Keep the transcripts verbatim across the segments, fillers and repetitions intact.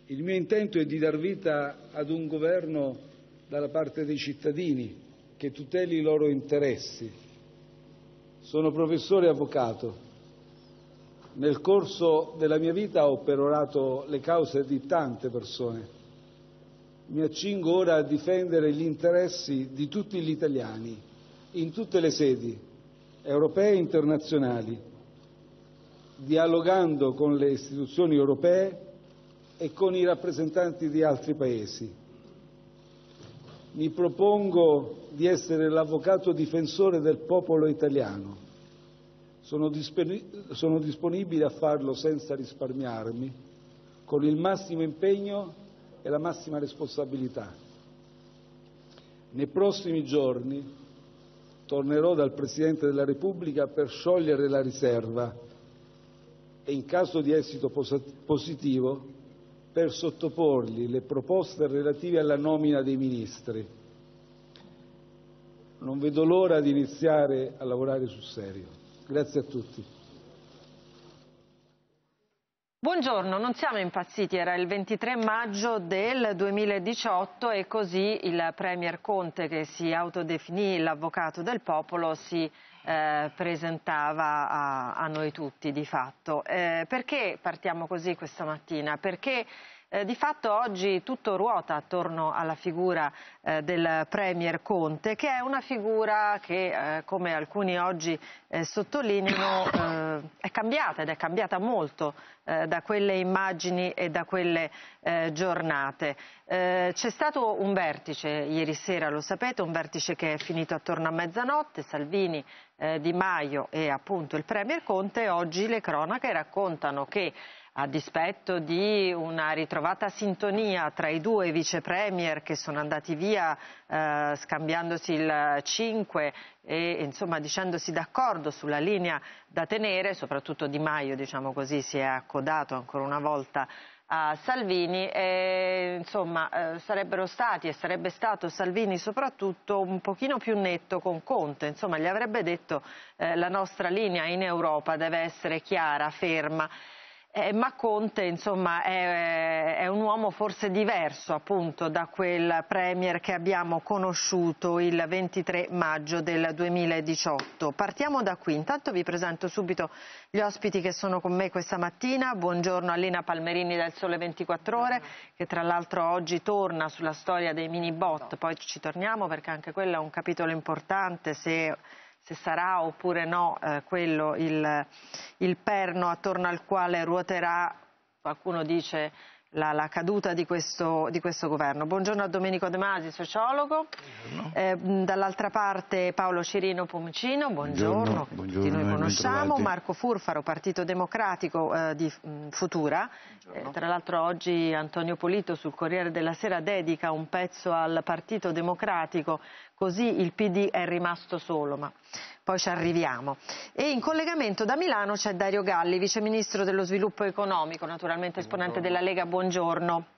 Il mio intento è di dar vita ad un governo dalla parte dei cittadini, che tuteli i loro interessi. Sono professore e avvocato. Nel corso della mia vita ho perorato le cause di tante persone. Mi accingo ora a difendere gli interessi di tutti gli italiani, in tutte le sedi, europee e internazionali, dialogando con le istituzioni europee e con i rappresentanti di altri paesi. Mi propongo di essere l'avvocato difensore del popolo italiano. Sono, dispon- sono disponibile a farlo senza risparmiarmi, con il massimo impegno e la massima responsabilità. Nei prossimi giorni tornerò dal Presidente della Repubblica per sciogliere la riserva e, in caso di esito pos- positivo, per sottoporgli le proposte relative alla nomina dei ministri. Non vedo l'ora di iniziare a lavorare sul serio. Grazie a tutti. Buongiorno, non siamo impazziti, era il ventitré maggio del duemiladiciotto e così il Premier Conte, che si autodefinì l'avvocato del popolo, si eh, presentava a, a noi tutti di fatto. Eh, perché partiamo così questa mattina? Perché Eh, di fatto oggi tutto ruota attorno alla figura eh, del Premier Conte, che è una figura che, eh, come alcuni oggi eh, sottolineano, eh, è cambiata ed è cambiata molto eh, da quelle immagini e da quelle eh, giornate. Eh, c'è stato un vertice ieri sera, lo sapete, un vertice che è finito attorno a mezzanotte, Salvini, eh, Di Maio e appunto il Premier Conte, e oggi le cronache raccontano che, a dispetto di una ritrovata sintonia tra i due vice premier che sono andati via eh, scambiandosi il cinque e insomma dicendosi d'accordo sulla linea da tenere, soprattutto Di Maio, diciamo così, si è accodato ancora una volta a Salvini, e insomma eh, sarebbero stati e sarebbe stato Salvini soprattutto un pochino più netto con Conte, insomma gli avrebbe detto eh, la nostra linea in Europa deve essere chiara, ferma. Eh, ma Conte, insomma, è, è un uomo forse diverso appunto da quel Premier che abbiamo conosciuto il ventitré maggio del duemiladiciotto. Partiamo da qui. Intanto vi presento subito gli ospiti che sono con me questa mattina. Buongiorno a Lina Palmerini del Sole ventiquattro Ore, che tra l'altro oggi torna sulla storia dei mini bot. Poi ci torniamo perché anche quello è un capitolo importante, se... se sarà oppure no eh, quello il, il perno attorno al quale ruoterà, qualcuno dice, la, la caduta di questo, di questo governo. Buongiorno a Domenico De Masi, sociologo. Eh, dall'altra parte Paolo Cirino Pomicino, buongiorno, buongiorno, tutti noi conosciamo. Marco Furfaro, Partito Democratico eh, di mh, Futura. Eh, tra l'altro oggi Antonio Polito sul Corriere della Sera dedica un pezzo al Partito Democratico, così il P D è rimasto solo, ma poi ci arriviamo. E in collegamento da Milano c'è Dario Galli, Vice Ministro dello Sviluppo Economico, naturalmente esponente della Lega. Buongiorno.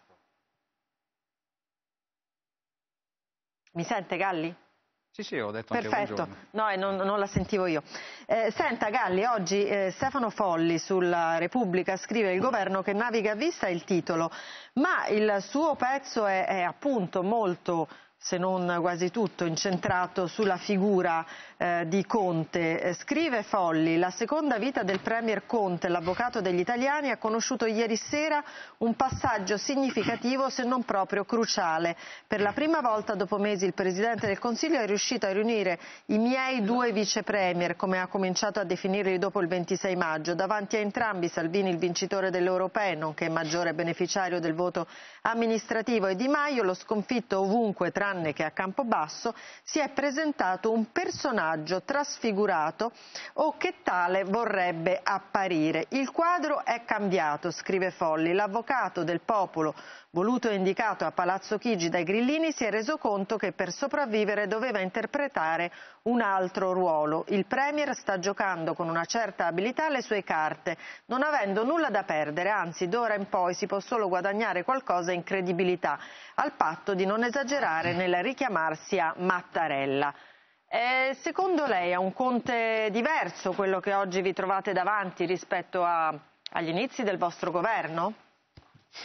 Mi sente Galli? Sì, sì, ho detto anche perfetto, buongiorno. no, non, non la sentivo io. Eh, senta Galli, oggi eh, Stefano Folli sulla Repubblica scrive: il governo che naviga a vista è il titolo, ma il suo pezzo è, è appunto molto, se non quasi tutto, incentrato sulla figura eh, di Conte. Eh, scrive Folli: la seconda vita del Premier Conte, l'avvocato degli italiani, ha conosciuto ieri sera un passaggio significativo, se non proprio cruciale. Per la prima volta dopo mesi il Presidente del Consiglio è riuscito a riunire i miei due vice premier, come ha cominciato a definirli dopo il ventisei maggio, davanti a entrambi Salvini, il vincitore delle europee, nonché maggiore beneficiario del voto amministrativo, e Di Maio, lo sconfitto ovunque tranne che a Campobasso. Si è presentato un personaggio trasfigurato, o che tale vorrebbe apparire. Il quadro è cambiato, scrive Folli. L'avvocato del popolo, voluto e indicato a Palazzo Chigi dai grillini, si è reso conto che per sopravvivere doveva interpretare un altro ruolo. Il Premier sta giocando con una certa abilità le sue carte, non avendo nulla da perdere, anzi d'ora in poi si può solo guadagnare qualcosa in credibilità, al patto di non esagerare nel richiamarsi a Mattarella. Eh, secondo lei è un Conte diverso quello che oggi vi trovate davanti rispetto a, agli inizi del vostro governo?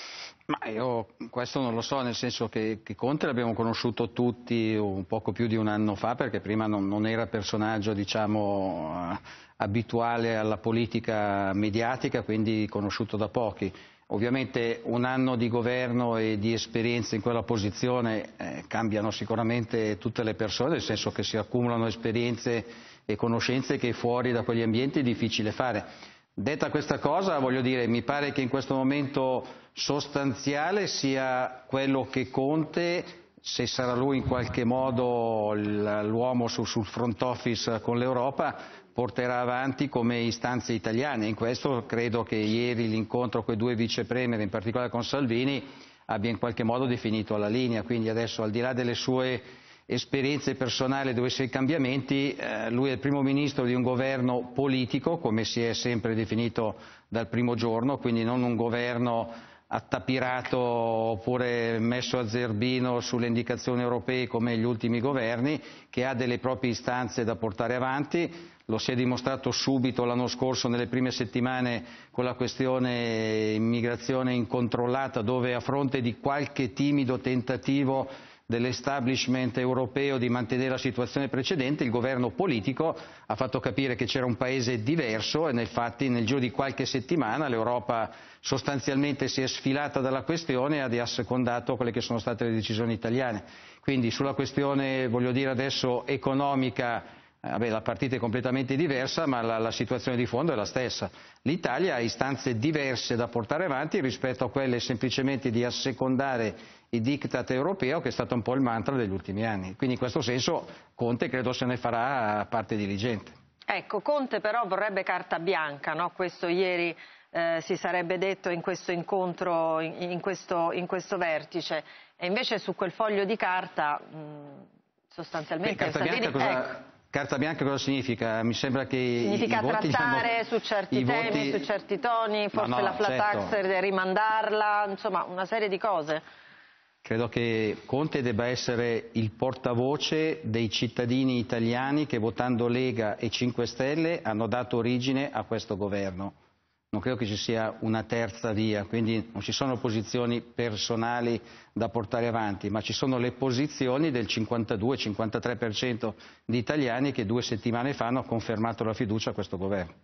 Ma io questo non lo so, nel senso che, che Conte l'abbiamo conosciuto tutti un poco più di un anno fa, perché prima non, non era personaggio, diciamo, abituale alla politica mediatica, quindi conosciuto da pochi. Ovviamente un anno di governo e di esperienza in quella posizione eh, cambiano sicuramente tutte le persone, nel senso che si accumulano esperienze e conoscenze che fuori da quegli ambienti è difficile fare. Detta questa cosa, voglio dire, mi pare che in questo momento sostanziale sia quello che Conte, se sarà lui in qualche modo l'uomo sul front office con l'Europa, porterà avanti come istanze italiane. In questo credo che ieri l'incontro con i due vice premier, in particolare con Salvini, abbia in qualche modo definito la linea. Quindi adesso, al di là delle sue esperienze personali, dove sei cambiamenti, eh, lui è il primo ministro di un governo politico, come si è sempre definito dal primo giorno, quindi non un governo attapirato oppure messo a zerbino sulle indicazioni europee come gli ultimi governi, che ha delle proprie istanze da portare avanti. Lo si è dimostrato subito l'anno scorso, nelle prime settimane, con la questione immigrazione incontrollata, dove a fronte di qualche timido tentativo dell'establishment europeo di mantenere la situazione precedente, il governo politico ha fatto capire che c'era un paese diverso e infatti nel giro di qualche settimana l'Europa sostanzialmente si è sfilata dalla questione e ha assecondato quelle che sono state le decisioni italiane. Quindi sulla questione, voglio dire adesso, economica, Vabbè, la partita è completamente diversa, ma la, la situazione di fondo è la stessa. L'Italia ha istanze diverse da portare avanti rispetto a quelle semplicemente di assecondare i diktat europeo, che è stato un po' il mantra degli ultimi anni. Quindi in questo senso Conte credo se ne farà parte diligente. Ecco, Conte però vorrebbe carta bianca, no? Questo ieri eh, si sarebbe detto in questo incontro, in, in, questo, in questo vertice, e invece su quel foglio di carta mh, sostanzialmente... Beh, carta bianca cosa... ecco. Carta bianca cosa significa? Mi sembra che significa i voti trattare hanno... su certi temi, voti... su certi toni, forse no, no, la flat tax, certo. rimandarla, insomma una serie di cose. Credo che Conte debba essere il portavoce dei cittadini italiani che, votando Lega e cinque Stelle, hanno dato origine a questo governo. Non credo che ci sia una terza via, quindi non ci sono posizioni personali da portare avanti, ma ci sono le posizioni del cinquantadue cinquantatré per cento di italiani che due settimane fa hanno confermato la fiducia a questo governo.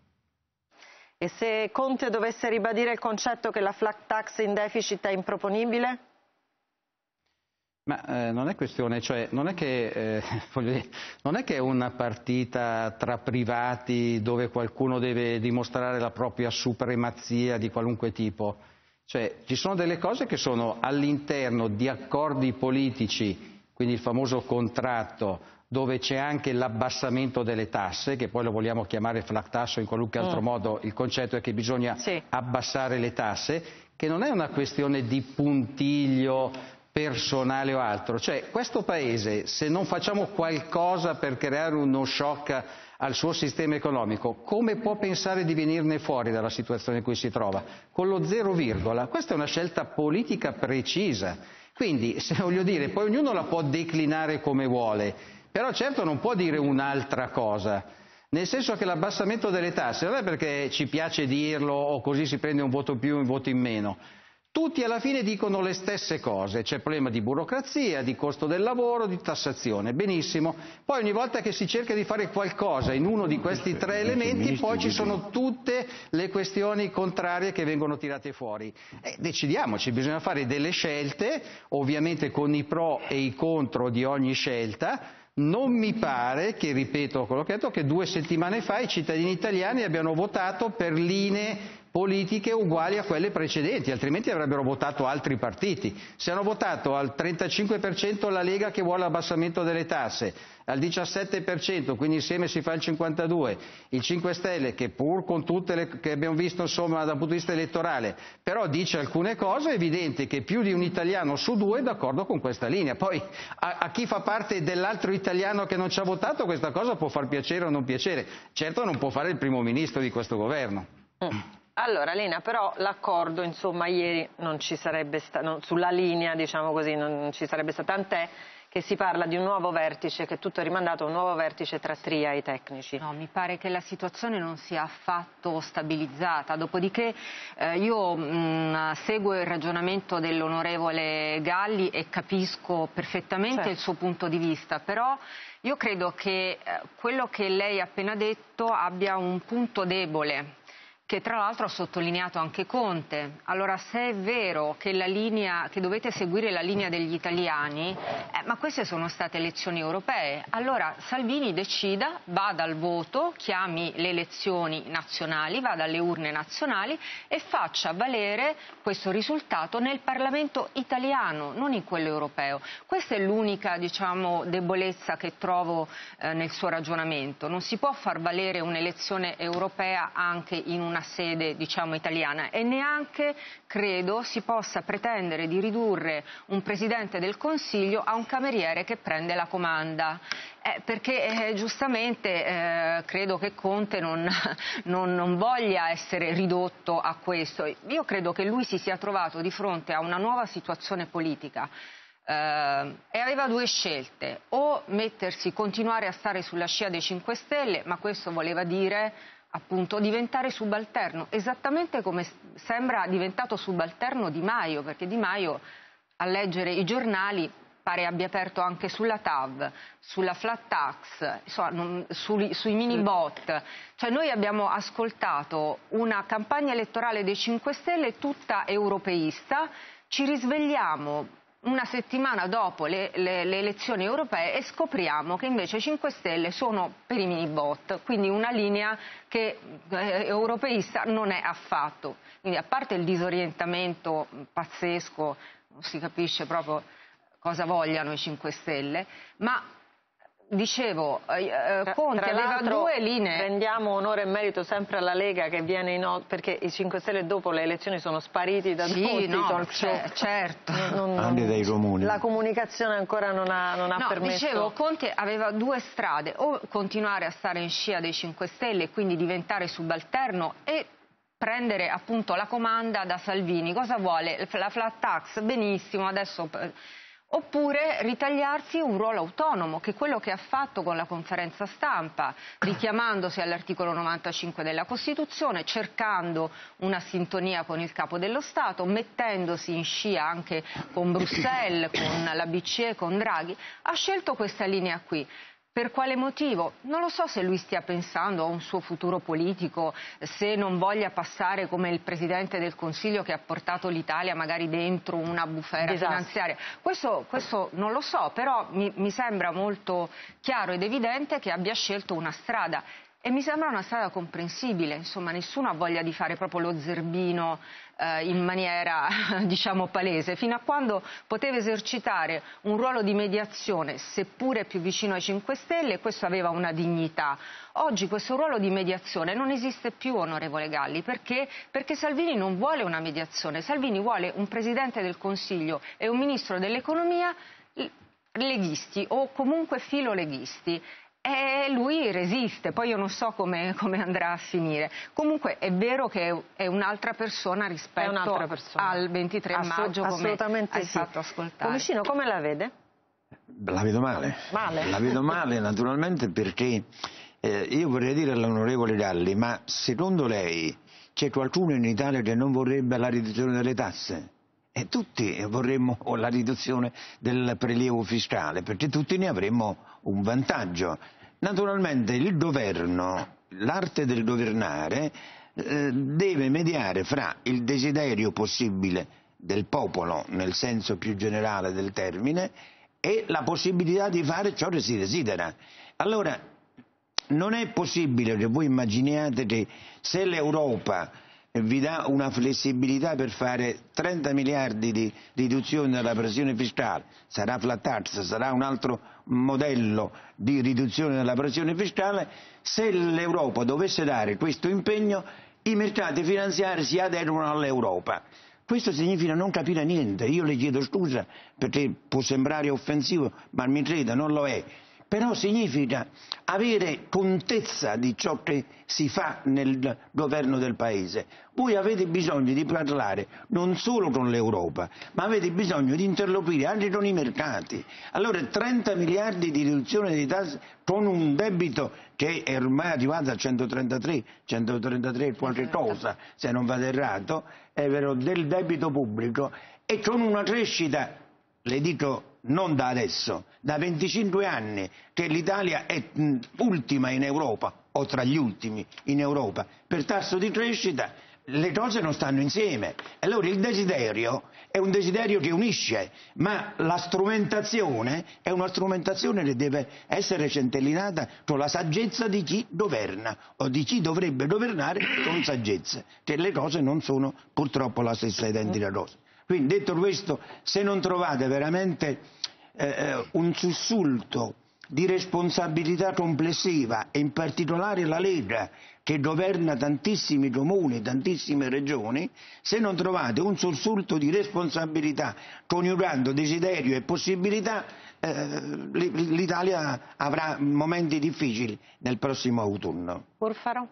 E se Conte dovesse ribadire il concetto che la flat tax in deficit è improponibile? Ma eh, non è questione, cioè non è che eh, voglio dire, non è che è una partita tra privati dove qualcuno deve dimostrare la propria supremazia di qualunque tipo. Cioè ci sono delle cose che sono all'interno di accordi politici, quindi il famoso contratto, dove c'è anche l'abbassamento delle tasse, che poi lo vogliamo chiamare flat tax o in qualunque altro mm. modo, il concetto è che bisogna sì. abbassare le tasse, che non è una questione di puntiglio personale o altro. Cioè questo paese, se non facciamo qualcosa per creare uno shock al suo sistema economico, come può pensare di venirne fuori dalla situazione in cui si trova? Con lo zero virgola. Questa è una scelta politica precisa. Quindi, se voglio dire, poi ognuno la può declinare come vuole, però certo non può dire un'altra cosa. Nel senso che l'abbassamento delle tasse non è perché ci piace dirlo o così si prende un voto più e un voto in meno. Tutti alla fine dicono le stesse cose, c'è il problema di burocrazia, di costo del lavoro, di tassazione, benissimo. Poi ogni volta che si cerca di fare qualcosa in uno di questi tre elementi, poi ci sono tutte le questioni contrarie che vengono tirate fuori. Eh, decidiamoci, bisogna fare delle scelte, ovviamente con i pro e i contro di ogni scelta. Non mi pare che, ripeto quello che ho detto, che due settimane fa i cittadini italiani abbiano votato per linee politiche uguali a quelle precedenti, altrimenti avrebbero votato altri partiti. Se hanno votato al trentacinque per cento la Lega che vuole l'abbassamento delle tasse, al diciassette per cento, quindi insieme si fa il cinquantadue per cento, il cinque Stelle che pur con tutte le che abbiamo visto insomma dal punto di vista elettorale, però dice alcune cose, è evidente che più di un italiano su due è d'accordo con questa linea. Poi a, a chi fa parte dell'altro italiano che non ci ha votato questa cosa può far piacere o non piacere, certo non può fare il primo ministro di questo governo. Mm. Allora Lena, però l'accordo insomma ieri non ci sarebbe stato, sulla linea diciamo così, non ci sarebbe stato, tant'è che si parla di un nuovo vertice, che tutto è rimandato a un nuovo vertice tra Tria e i tecnici. No, mi pare che la situazione non sia affatto stabilizzata, dopodiché eh, io mh, seguo il ragionamento dell'onorevole Galli e capisco perfettamente certo. il suo punto di vista, però io credo che eh, quello che lei ha appena detto abbia un punto debole, che tra l'altro ha sottolineato anche Conte. Allora, se è vero che, la linea, che dovete seguire la linea degli italiani, eh, ma queste sono state elezioni europee, allora Salvini decida, vada al voto, chiami le elezioni nazionali, vada alle urne nazionali e faccia valere questo risultato nel Parlamento italiano, non in quello europeo. Questa è l'unica, diciamo, debolezza che trovo eh, nel suo ragionamento. Non si può far valere un'elezione europea anche in una sede, diciamo, italiana, e neanche credo si possa pretendere di ridurre un Presidente del Consiglio a un cameriere che prende la comanda. Eh, perché eh, giustamente eh, credo che Conte non, non, non voglia essere ridotto a questo. Io credo che lui si sia trovato di fronte a una nuova situazione politica eh, e aveva due scelte: o mettersi, continuare a stare sulla scia dei cinque Stelle, ma questo voleva dire appunto diventare subalterno, esattamente come sembra diventato subalterno Di Maio, perché Di Maio a leggere i giornali pare abbia aperto anche sulla T A V, sulla flat tax, insomma, non, sui, sui mini bot. Cioè noi abbiamo ascoltato una campagna elettorale dei cinque Stelle tutta europeista, ci risvegliamo una settimana dopo le, le, le elezioni europee e scopriamo che invece i cinque Stelle sono per i mini bot, quindi una linea che eh, europeista non è affatto. Quindi, a parte il disorientamento pazzesco, non si capisce proprio cosa vogliano i cinque Stelle, ma dicevo, eh, Conte aveva due linee. Rendiamo onore e merito sempre alla Lega, che viene in, perché i cinque Stelle dopo le elezioni sono spariti da sì, tutti. No, cioè, certo. Non, non, anche dai comuni. La comunicazione ancora non ha, non ha no, permesso. Dicevo, Conte aveva due strade: o continuare a stare in scia dei cinque Stelle e quindi diventare subalterno e prendere appunto la comanda da Salvini. Cosa vuole? La flat tax? Benissimo, adesso... Oppure ritagliarsi un ruolo autonomo, che è quello che ha fatto con la conferenza stampa, richiamandosi all'articolo novantacinque della Costituzione, cercando una sintonia con il Capo dello Stato, mettendosi in scia anche con Bruxelles, con la B C E, con Draghi. Ha scelto questa linea qui. Per quale motivo? Non lo so se lui stia pensando a un suo futuro politico, se non voglia passare come il Presidente del Consiglio che ha portato l'Italia magari dentro una bufera Disastro. finanziaria. Questo, questo non lo so, però mi, mi sembra molto chiaro ed evidente che abbia scelto una strada. E mi sembra una strada comprensibile, insomma nessuno ha voglia di fare proprio lo zerbino eh, in maniera diciamo palese, fino a quando poteva esercitare un ruolo di mediazione, seppure più vicino ai cinque Stelle, questo aveva una dignità. Oggi questo ruolo di mediazione non esiste più, onorevole Galli, perché? Perché Salvini non vuole una mediazione, Salvini vuole un Presidente del Consiglio e un Ministro dell'Economia leghisti o comunque filoleghisti. E lui resiste, poi io non so come, come andrà a finire. Comunque è vero che è un'altra persona rispetto un'altra persona. al ventitré Assolut- maggio, come assolutamente hai sì. fatto ascoltare. Comicino, come la vede? La vedo male. Male. La vedo male naturalmente perché eh, io vorrei dire all'onorevole Galli, ma secondo lei c'è qualcuno in Italia che non vorrebbe la riduzione delle tasse? E tutti vorremmo la riduzione del prelievo fiscale, perché tutti ne avremmo un vantaggio. Naturalmente il governo, l'arte del governare, eh, deve mediare fra il desiderio possibile del popolo, nel senso più generale del termine, e la possibilità di fare ciò che si desidera. Allora, non è possibile che voi immaginiate che se l'Europa vi dà una flessibilità per fare trenta miliardi di riduzione della pressione fiscale, sarà flat tax, sarà un altro modello di riduzione della pressione fiscale, se l'Europa dovesse dare questo impegno, i mercati finanziari si adeguano all'Europa. Questo significa non capire niente. Io le chiedo scusa perché può sembrare offensivo, ma mi creda, non lo è. però significa avere contezza di ciò che si fa nel governo del Paese. Voi avete bisogno di parlare non solo con l'Europa, ma avete bisogno di interloquire anche con i mercati. Allora trenta miliardi di riduzione dei tassi con un debito che è ormai arrivato a centotrentatré, centotrentatré qualche cosa, se non vado errato, è vero, del debito pubblico, e con una crescita, le dico non da adesso, da venticinque anni, che l'Italia è mh, ultima in Europa, o tra gli ultimi in Europa, per tasso di crescita, le cose non stanno insieme. Allora il desiderio è un desiderio che unisce, ma la strumentazione è una strumentazione che deve essere centellinata con la saggezza di chi governa, o di chi dovrebbe governare con saggezza, che le cose non sono purtroppo la stessa identica cosa. Quindi, detto questo, se non trovate veramente eh, un sussulto di responsabilità complessiva, e in particolare la Lega, che governa tantissimi comuni, tantissime regioni, se non trovate un sussulto di responsabilità coniugando desiderio e possibilità, eh, l'Italia avrà momenti difficili nel prossimo autunno. Porfaro?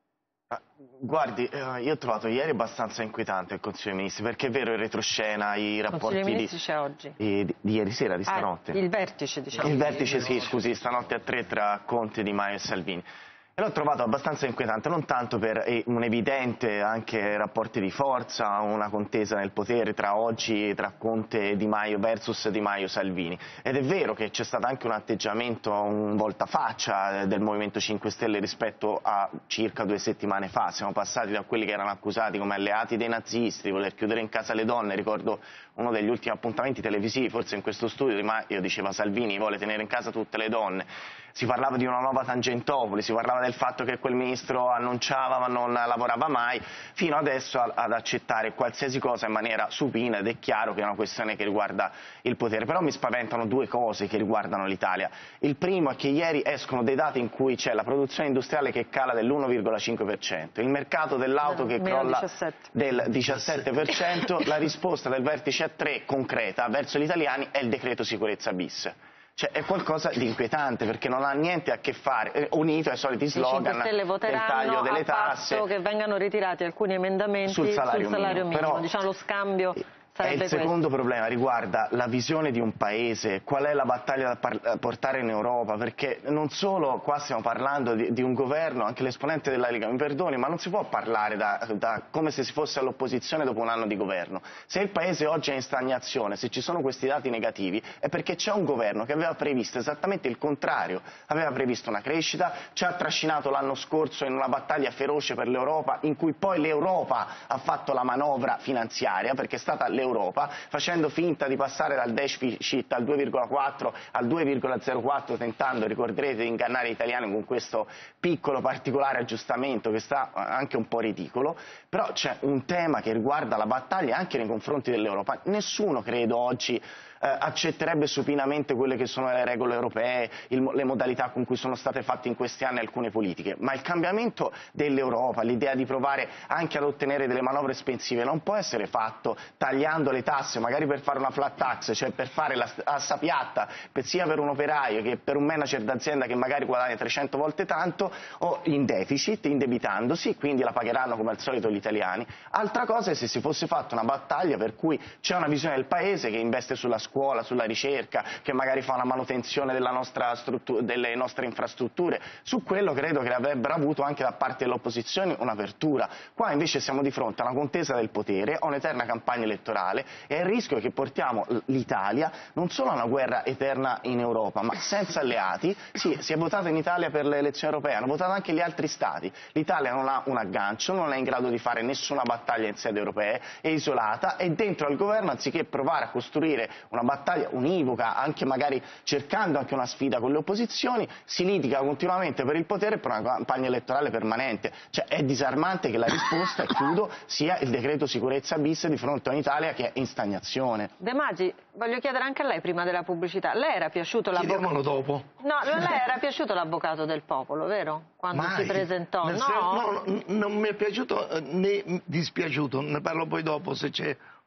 Guardi, eh, io ho trovato ieri abbastanza inquietante il Consiglio dei Ministri, perché è vero il retroscena, i rapporti il Consiglio dei Ministri c'è oggi. Di, di, di ieri sera, di stanotte. Ah, il vertice, diciamo. Il vertice, sì, scusi, stanotte a tre tra Conte, Di Maio e Salvini. E l'ho trovato abbastanza inquietante, non tanto per un evidente anche rapporti di forza, una contesa nel potere tra oggi, tra Conte e Di Maio versus Di Maio Salvini. Ed è vero che c'è stato anche un atteggiamento, un voltafaccia del Movimento cinque Stelle rispetto a circa due settimane fa. Siamo passati da quelli che erano accusati come alleati dei nazisti, di voler chiudere in casa le donne. Ricordo uno degli ultimi appuntamenti televisivi, forse in questo studio, Di Maio diceva Salvini vuole tenere in casa tutte le donne. Si parlava di una nuova Tangentopoli, si parlava del fatto che quel ministro annunciava ma non lavorava mai, fino adesso ad accettare qualsiasi cosa in maniera supina, ed è chiaro che è una questione che riguarda il potere. Però mi spaventano due cose che riguardano l'Italia. Il primo è che ieri escono dei dati in cui c'è la produzione industriale che cala dell'uno virgola cinque per cento, il mercato dell'auto che crolla del diciassette per cento, la risposta del vertice a tre concreta verso gli italiani è il decreto sicurezza bis. Cioè è qualcosa di inquietante, perché non ha niente a che fare, eh, unito ai soliti slogan del taglio delle tasse, che vengano ritirati alcuni emendamenti sul salario, sul salario minimo, minimo. Però, diciamo lo scambio E il questo. secondo problema riguarda la visione di un paese, qual è la battaglia da portare in Europa, perché non solo qua stiamo parlando di, di un governo, anche l'esponente della Lega mi perdoni, ma non si può parlare da, da, come se si fosse all'opposizione dopo un anno di governo. Se il paese oggi è in stagnazione, se ci sono questi dati negativi, è perché c'è un governo che aveva previsto esattamente il contrario, aveva previsto una crescita, ci ha trascinato l'anno scorso in una battaglia feroce per l'Europa, in cui poi l'Europa ha fatto la manovra finanziaria, perché è stata l'Europa, facendo finta di passare dal deficit al due virgola quattro al due virgola zero quattro, tentando, ricorderete, di ingannare gli italiani con questo piccolo particolare aggiustamento che sta anche un po' ridicolo. Però c'è un tema che riguarda la battaglia anche nei confronti dell'Europa. Nessuno, credo, oggi eh, accetterebbe supinamente quelle che sono le regole europee, il, le modalità con cui sono state fatte in questi anni alcune politiche, ma il cambiamento dell'Europa, l'idea di provare anche ad ottenere delle manovre espansive non può essere fatto tagliando le tasse, magari per fare una flat tax, cioè per fare la tassa piatta per, sia per un operaio che per un manager d'azienda che magari guadagna trecento volte tanto, o in deficit, indebitandosi, quindi la pagheranno come al solito gli italiani. Altra cosa è se si fosse fatta una battaglia per cui c'è una visione del paese che investe sulla scuola, sulla ricerca, che magari fa una manutenzione della nostra delle nostre infrastrutture. Su quello credo che avrebbero avuto anche da parte dell'opposizione un'apertura. Qua invece siamo di fronte a una contesa del potere, a un'eterna campagna elettorale, e il rischio è che portiamo l'Italia non solo a una guerra eterna in Europa, ma senza alleati. Sì, si è votato in Italia per le elezioni europee, hanno votato anche gli altri stati. L'Italia non ha un aggancio, non è in grado di fare nessuna battaglia in sede europea, è isolata, e dentro al governo, anziché provare a costruire una battaglia univoca, anche magari cercando anche una sfida con le opposizioni, si litiga continuamente per il potere per una campagna elettorale permanente. Cioè è disarmante che la risposta, e chiudo, sia il decreto sicurezza bis di fronte a un'Italia che è in stagnazione. De Maggi, voglio chiedere anche a lei prima della pubblicità, lei era piaciuto l'avvocato? dopo. No, lei era piaciuto l'avvocato del popolo, vero? Quando Mai. si presentò, Nel no? sen- no, non mi è piaciuto né dispiaciuto, ne parlo poi dopo se c'è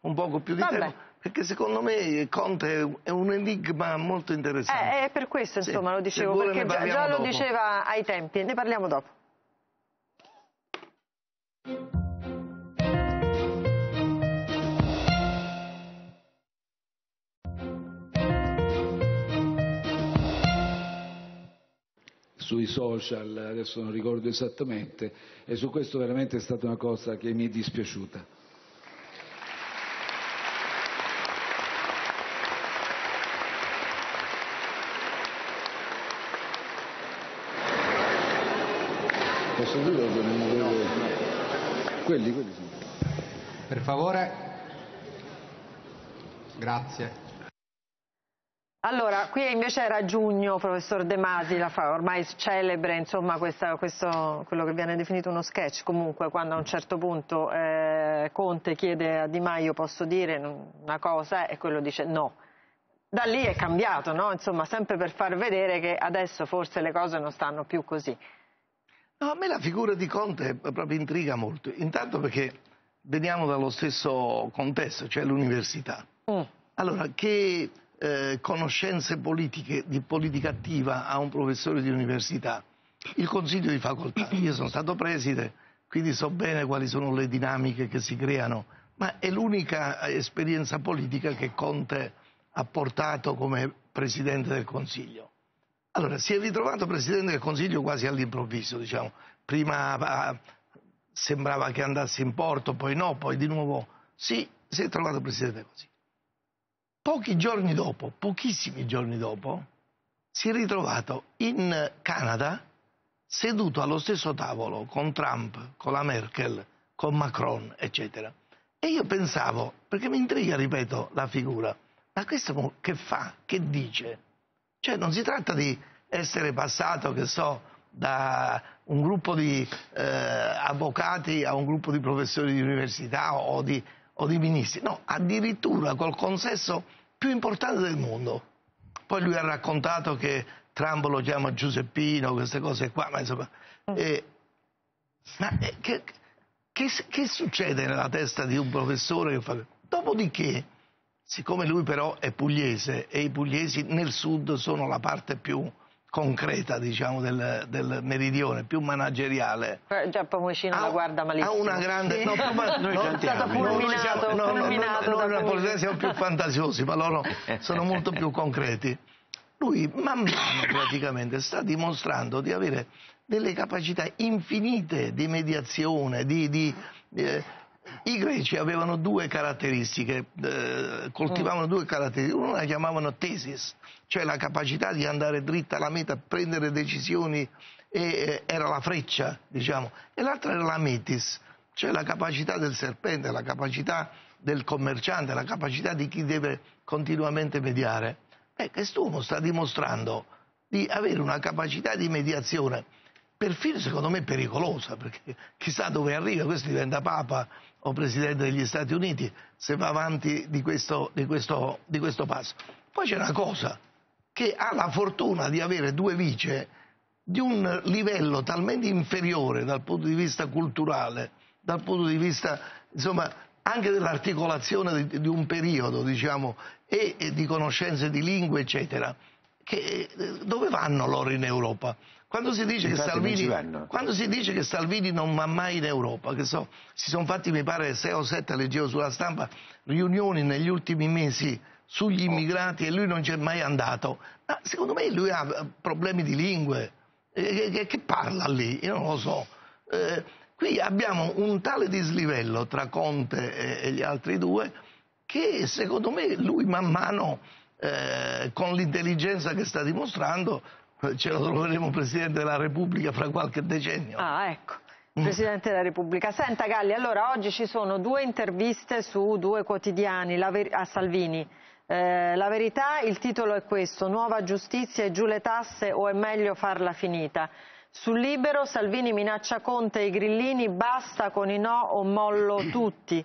un poco più di Vabbè. tempo, perché secondo me Conte è un enigma molto interessante. Eh, è per questo, insomma, sì. lo dicevo, perché già, già lo diceva ai tempi. Ne parliamo dopo. Sui social, adesso non ricordo esattamente, e su questo veramente è stata una cosa che mi è dispiaciuta. Posso dire che non avevo... Quelli, quelli sì. Per favore. Grazie. Allora, qui invece era giugno, professor De Masi, la fa ormai celebre, insomma, questa, questo, quello che viene definito uno sketch, comunque, quando a un certo punto eh, Conte chiede a Di Maio, posso dire una cosa, e quello dice no. Da lì è cambiato, no? Insomma, sempre per far vedere che adesso forse le cose non stanno più così. No, a me la figura di Conte proprio intriga molto, intanto perché veniamo dallo stesso contesto, cioè l'università. Mm. Allora, che... Eh, conoscenze politiche, di politica attiva a un professore di università, il consiglio di facoltà. Io sono stato preside, quindi so bene quali sono le dinamiche che si creano, ma è l'unica esperienza politica che Conte ha portato come presidente del Consiglio. Allora, si è ritrovato presidente del Consiglio quasi all'improvviso, diciamo. Prima eh, sembrava che andasse in porto, poi no, poi di nuovo sì, si è trovato presidente del Consiglio. Pochi giorni dopo, pochissimi giorni dopo, si è ritrovato in Canada seduto allo stesso tavolo con Trump, con la Merkel, con Macron, eccetera. E io pensavo, perché mi intriga, ripeto, la figura, ma questo che fa, che dice? Cioè non si tratta di essere passato, che so, da un gruppo di eh, avvocati a un gruppo di professori di università o di... o di ministri, no, addirittura col consesso più importante del mondo. Poi lui ha raccontato che Trump lo chiama Giuseppino, queste cose qua, ma insomma... Eh, ma eh, che, che, che succede nella testa di un professore che fa... Dopodiché, siccome lui però è pugliese, e i pugliesi nel sud sono la parte più concreta, diciamo, del, del meridione, più manageriale. Eh, già Pomocino la guarda malissimo. Ha una grande... Sì. No, ma, noi no, cantiamo. Fulminato, siamo, no, fulminato no, no, da noi no, siamo più fantasiosi, ma loro sono molto più concreti. Lui man mano praticamente sta dimostrando di avere delle capacità infinite di mediazione, di... di eh, i greci avevano due caratteristiche, eh, coltivavano due caratteristiche, una la chiamavano tesis, cioè la capacità di andare dritta alla meta, prendere decisioni, e, eh, era la freccia, diciamo, e l'altra era la metis, cioè la capacità del serpente, la capacità del commerciante, la capacità di chi deve continuamente mediare. E quest'uomo sta dimostrando di avere una capacità di mediazione, perfino secondo me pericolosa, perché chissà dove arriva, questo diventa Papa o Presidente degli Stati Uniti se va avanti di questo, di questo, di questo passo. Poi c'è una cosa, che ha la fortuna di avere due vice di un livello talmente inferiore dal punto di vista culturale, dal punto di vista, insomma, anche dell'articolazione di, di un periodo, diciamo, e, e di conoscenze di lingue, eccetera, che, dove vanno loro in Europa? Quando si, dice che Salvini, quando si dice che Salvini non va mai in Europa, che so, si sono fatti, mi pare, sei o sette, leggevo sulla stampa, riunioni negli ultimi mesi sugli immigrati e lui non c'è mai andato. Ma secondo me lui ha problemi di lingue. Eh, che, che parla lì? Io non lo so. Eh, qui abbiamo un tale dislivello tra Conte e, e gli altri due che secondo me lui man mano, eh, con l'intelligenza che sta dimostrando, ce lo troveremo Presidente della Repubblica fra qualche decennio. Ah, ecco, Presidente della Repubblica. Senta Galli, allora oggi ci sono due interviste su due quotidiani a Salvini. Eh, la Verità, il titolo è questo: nuova giustizia e giù le tasse o è meglio farla finita? Sul Libero, Salvini minaccia Conte e i grillini, basta con i no o mollo tutti.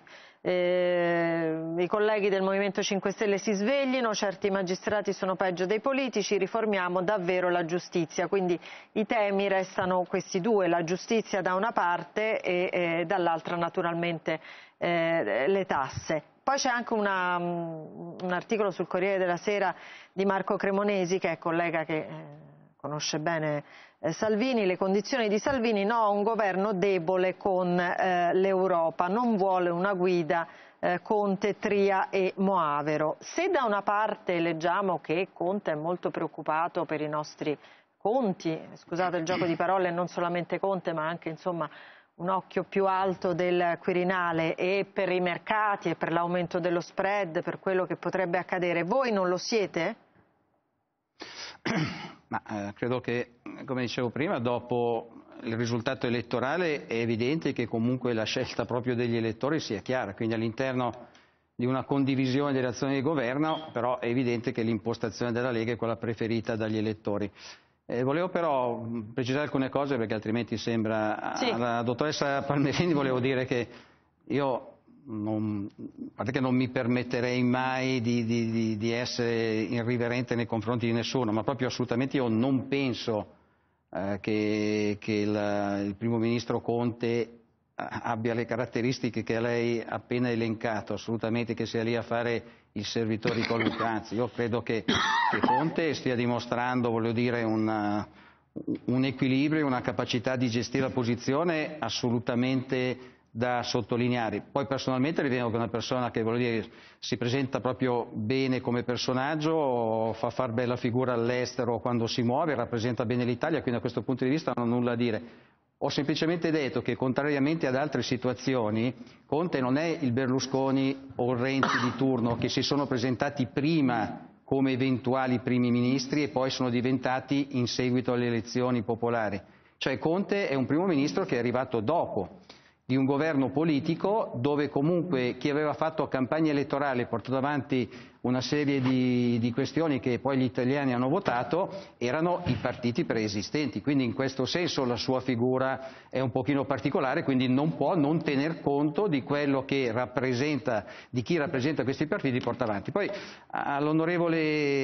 Eh, i colleghi del Movimento cinque Stelle si sveglino, certi magistrati sono peggio dei politici, riformiamo davvero la giustizia. Quindi i temi restano questi due, la giustizia da una parte e eh, dall'altra naturalmente eh, le tasse. Poi c'è anche una, un articolo sul Corriere della Sera di Marco Cremonesi, che è collega che eh, conosce bene eh, Salvini. Le condizioni di Salvini: no, un governo debole con eh, l'Europa, non vuole una guida eh, Conte, Tria e Moavero. Se da una parte leggiamo che Conte è molto preoccupato per i nostri conti, scusate il gioco di parole, non solamente Conte ma anche insomma un occhio più alto del Quirinale, e per i mercati e per l'aumento dello spread, per quello che potrebbe accadere, voi non lo siete? Ma eh, credo che, come dicevo prima, dopo il risultato elettorale è evidente che comunque la scelta proprio degli elettori sia chiara, quindi all'interno di una condivisione delle azioni di governo, però è evidente che l'impostazione della Lega è quella preferita dagli elettori. Eh, volevo però precisare alcune cose, perché altrimenti sembra... Sì. Alla dottoressa Palmerini volevo dire che io non, a parte che non mi permetterei mai di, di, di essere irriverente nei confronti di nessuno, ma proprio assolutamente io non penso eh, che, che il, il primo ministro Conte abbia le caratteristiche che lei ha appena elencato, assolutamente, che sia lì a fare il servitore di qualunque. Anzi, io credo che, che Conte stia dimostrando, voglio dire, una, un equilibrio, una capacità di gestire la posizione assolutamente da sottolineare. Poi personalmente ritengo che una persona che, voglio dire, si presenta proprio bene come personaggio, fa far bella figura all'estero quando si muove, rappresenta bene l'Italia, quindi da questo punto di vista non ho nulla a dire. Ho semplicemente detto che, contrariamente ad altre situazioni, Conte non è il Berlusconi o il Renzi di turno, che si sono presentati prima come eventuali primi ministri e poi sono diventati in seguito alle elezioni popolari. Cioè Conte è un primo ministro che è arrivato dopo di un governo politico, dove comunque chi aveva fatto campagna elettorale, portato avanti una serie di, di questioni che poi gli italiani hanno votato, erano i partiti preesistenti. Quindi in questo senso la sua figura è un pochino particolare, quindi non può non tener conto di quello che rappresenta, di chi rappresenta questi partiti e porta avanti. Poi all'onorevole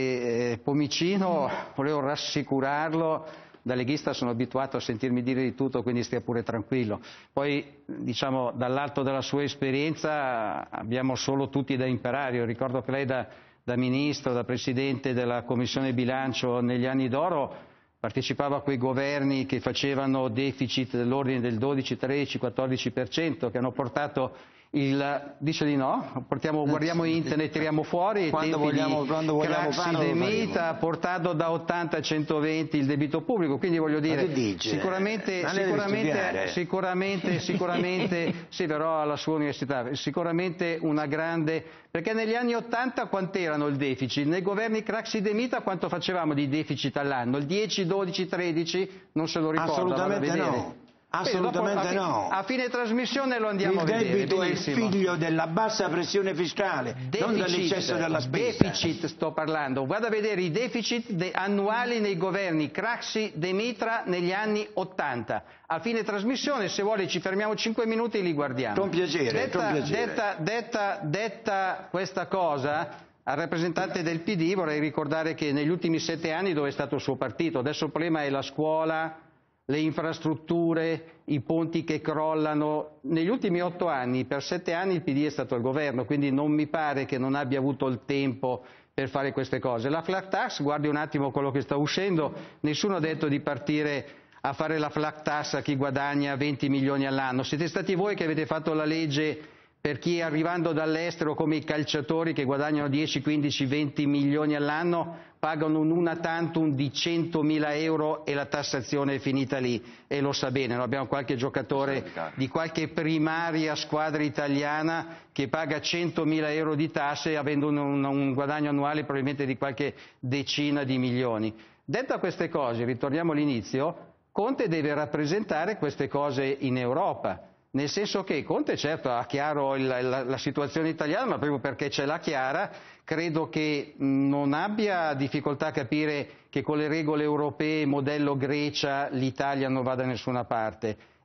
eh, Pomicino volevo rassicurarlo. Da leghista sono abituato a sentirmi dire di tutto, quindi stia pure tranquillo. Poi, diciamo, dall'alto della sua esperienza abbiamo solo tutti da imparare. Io ricordo che lei da, da ministro, da presidente della Commissione Bilancio negli anni d'oro partecipava a quei governi che facevano deficit dell'ordine del dodici, tredici, quattordici per cento, che hanno portato il... Dice di no? Portiamo, guardiamo internet, tiriamo fuori quando vogliamo, quando vogliamo Craxi De Mita, portato da ottanta a centoventi il debito pubblico, quindi voglio dire, sicuramente, sicuramente, sicuramente, sicuramente, sì, però alla sua università, sicuramente una grande, perché negli anni ottanta quant'erano il deficit? Nei governi Craxi De Mita quanto facevamo di deficit all'anno? Il dieci, dodici, tredici? Non se lo ricorda? Assolutamente no. Assolutamente dopo, a, no. A fine trasmissione lo andiamo il a vedere. Il debito è il benissimo. figlio della bassa pressione fiscale, deficit, non dell'eccesso della spesa. Deficit sto parlando. Vado a vedere i deficit de annuali nei governi Craxi De Mita negli anni ottanta. A fine trasmissione, se vuole, ci fermiamo cinque minuti e li guardiamo. Con piacere, detta, con piacere. Detta, detta, detta questa cosa, al rappresentante del P D vorrei ricordare che negli ultimi sette anni dove è stato il suo partito, adesso il problema è la scuola, le infrastrutture, i ponti che crollano. Negli ultimi otto anni, per sette anni il P D è stato al governo, quindi non mi pare che non abbia avuto il tempo per fare queste cose. La flat tax, guardi un attimo quello che sta uscendo, nessuno ha detto di partire a fare la flat tax a chi guadagna venti milioni all'anno. Siete stati voi che avete fatto la legge per chi arrivando dall'estero, come i calciatori che guadagnano dieci, quindici, venti milioni all'anno, pagano un una tantum di centomila euro e la tassazione è finita lì, e lo sa bene. Noi abbiamo qualche giocatore di qualche primaria squadra italiana che paga centomila euro di tasse avendo un, un, un guadagno annuale probabilmente di qualche decina di milioni. Detta queste cose, ritorniamo all'inizio, Conte deve rappresentare queste cose in Europa. Nel senso che Conte certo ha chiaro il, la, la situazione italiana, ma proprio perché ce l'ha chiara, credo che non abbia difficoltà a capire che con le regole europee, modello Grecia, l'Italia non va da nessuna parte.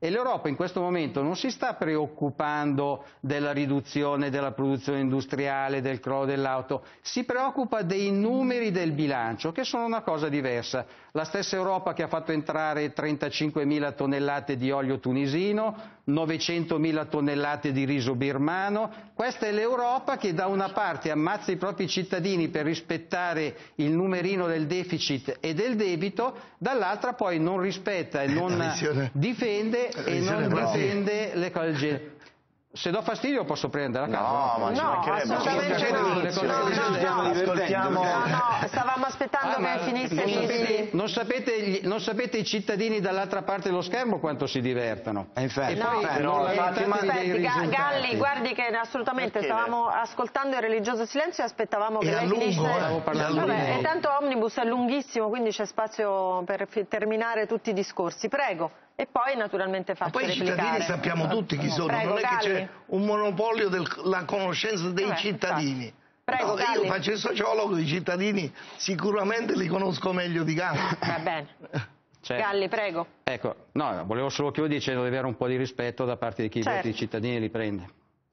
E l'Europa in questo momento non si sta preoccupando della riduzione della produzione industriale, del crollo dell'auto, si preoccupa dei numeri del bilancio, che sono una cosa diversa. La stessa Europa che ha fatto entrare trentacinquemila tonnellate di olio tunisino, novecentomila tonnellate di riso birmano, questa è l'Europa che da una parte ammazza i propri cittadini per rispettare il numerino del deficit e del debito, dall'altra poi non rispetta e non difende e non difende le cose del genere. Se do fastidio posso prendere a casa? No, ma no, assolutamente no. No, no, no. Ascoltiamo... no, no, stavamo aspettando ah, che finisse non di... sapete, non, sapete, non sapete i cittadini dall'altra parte dello schermo quanto si divertono. E infatti, e poi no, non eh, lamentatevi dei risultati. Galli, guardi che assolutamente perché? stavamo ascoltando il religioso silenzio e aspettavamo che è lei lungo, finisse. Eh, Vabbè, e tanto Omnibus è lunghissimo, quindi c'è spazio per terminare tutti i discorsi. Prego. E poi naturalmente faccio poi replicare. I cittadini sappiamo tutti chi sono, Prego, non è Galli. che c'è un monopolio della conoscenza dei Vabbè, cittadini. Prego, no, Galli. io faccio il sociologo, i cittadini sicuramente li conosco meglio di Galli. Va bene. Cioè, Galli, prego. Ecco, no, volevo solo chiudere dicendo di avere un po' di rispetto da parte di chi certo. i voti cittadini li prende,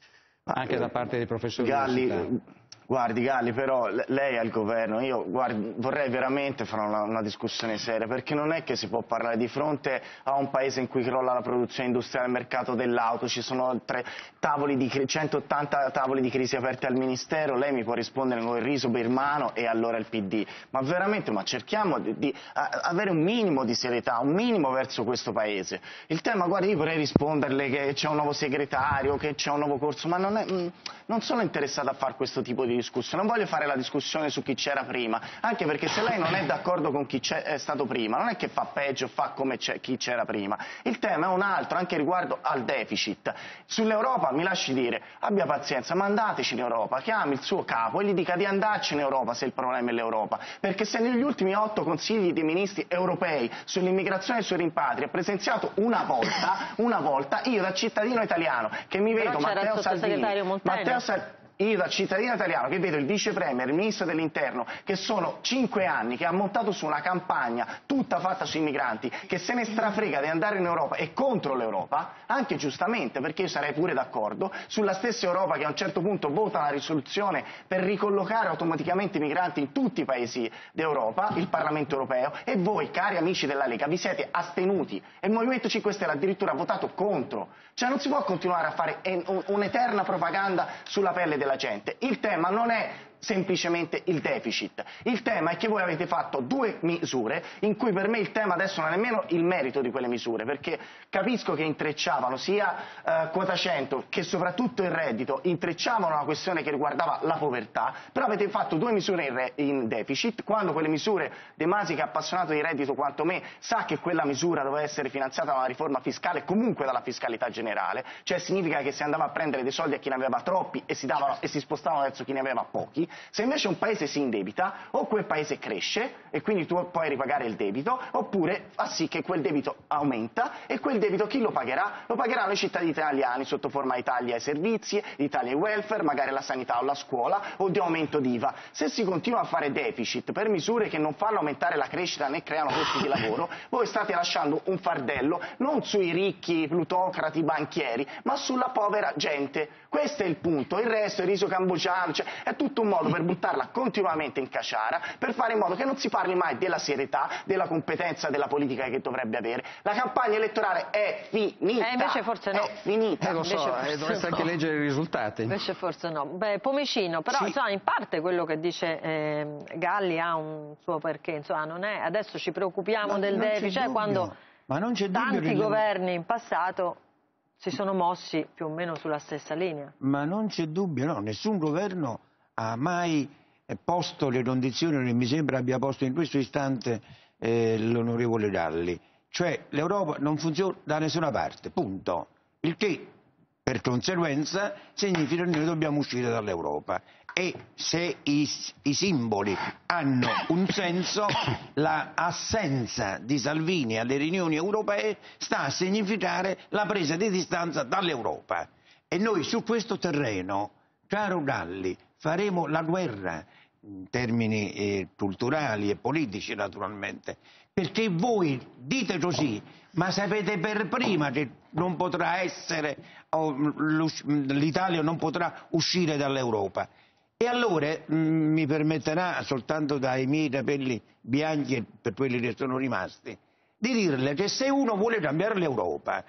anche eh, da parte dei professori Galli, universitari. Guardi Galli, però lei è al governo, io guardi, vorrei veramente fare una, una discussione seria, perché non è che si può parlare di fronte a un paese in cui crolla la produzione industriale al mercato dell'auto, ci sono tre tavoli di, centottanta tavoli di crisi aperte al Ministero, lei mi può rispondere con il riso birmano e allora il P D, ma veramente ma cerchiamo di, di a, avere un minimo di serietà, un minimo verso questo paese. Il tema, guardi, io vorrei risponderle che c'è un nuovo segretario, che c'è un nuovo corso, ma non, è, mh, non sono interessato a fare questo tipo di discussione, non voglio fare la discussione su chi c'era prima, anche perché se lei non è d'accordo con chi è stato prima, non è che fa peggio, fa come chi c'era prima. Il tema è un altro, anche riguardo al deficit. Sull'Europa mi lasci dire, abbia pazienza, mandateci in Europa, chiami il suo capo e gli dica di andarci in Europa se il problema è l'Europa, perché se negli ultimi otto consigli dei ministri europei sull'immigrazione e sui rimpatri ha presenziato una volta, una volta, io da cittadino italiano che mi vedo Matteo Salvini, Matteo Salvini io da cittadino italiano che vedo il vice premier, il ministro dell'interno, che sono cinque anni, che ha montato su una campagna tutta fatta sui migranti, che se ne strafrega di andare in Europa e contro l'Europa, anche giustamente, perché io sarei pure d'accordo, sulla stessa Europa che a un certo punto vota una risoluzione per ricollocare automaticamente i migranti in tutti i paesi d'Europa, il Parlamento europeo, e voi, cari amici della Lega, vi siete astenuti e il Movimento cinque Stelle addirittura ha votato contro. Cioè non si può continuare a fare un'eterna propaganda sulla pelle della gente. Il tema non è semplicemente il deficit, il tema è che voi avete fatto due misure in cui per me il tema adesso non è nemmeno il merito di quelle misure, perché capisco che intrecciavano sia eh, quota cento che soprattutto il reddito, intrecciavano una questione che riguardava la povertà, però avete fatto due misure in, re, in deficit, quando quelle misure De Masi, che è appassionato di reddito quanto me, sa che quella misura doveva essere finanziata da una riforma fiscale, comunque dalla fiscalità generale, cioè significa che si andava a prendere dei soldi a chi ne aveva troppi e si, davano, e si spostavano verso chi ne aveva pochi. Se invece un paese si indebita, o quel paese cresce e quindi tu puoi ripagare il debito, oppure fa sì che quel debito aumenta e quel debito chi lo pagherà? Lo pagheranno i cittadini italiani sotto forma di tagli ai servizi, di tagli ai welfare, magari alla sanità o alla scuola o di aumento d'I V A. Se si continua a fare deficit per misure che non fanno aumentare la crescita né creano posti di lavoro, voi state lasciando un fardello non sui ricchi, plutocrati, banchieri, ma sulla povera gente. Questo è il punto, il resto è riso cambogiano, cioè, è tutto un modo per buttarla continuamente in caciara, per fare in modo che non si parli mai della serietà, della competenza della politica che dovrebbe avere. La campagna elettorale è finita. Eh, invece forse no. È finita. Eh, lo so, eh, dovreste anche no. leggere i risultati. Invece forse no. Beh, Pomicino, però sì. insomma, in parte quello che dice eh, Galli ha un suo perché, insomma, non è adesso ci preoccupiamo Ma del deficit, cioè quando Ma non c'è tanti dubbio governi in passato si sono mossi più o meno sulla stessa linea. Ma non c'è dubbio, no, nessun governo ha mai posto le condizioni che mi sembra abbia posto in questo istante eh, l'onorevole Galli. Cioè l'Europa non funziona da nessuna parte, punto. Il che per conseguenza significa che noi dobbiamo uscire dall'Europa. E se i, i simboli hanno un senso, l'assenza di Salvini alle riunioni europee sta a significare la presa di distanza dall'Europa. E noi su questo terreno, caro Galli, faremo la guerra, in termini eh, culturali e politici naturalmente, perché voi dite così, ma sapete per prima che non potrà essere, l'Italia non potrà uscire dall'Europa. E allora mh, mi permetterà, soltanto dai miei capelli bianchi e per quelli che sono rimasti, di dirle che se uno vuole cambiare l'Europa,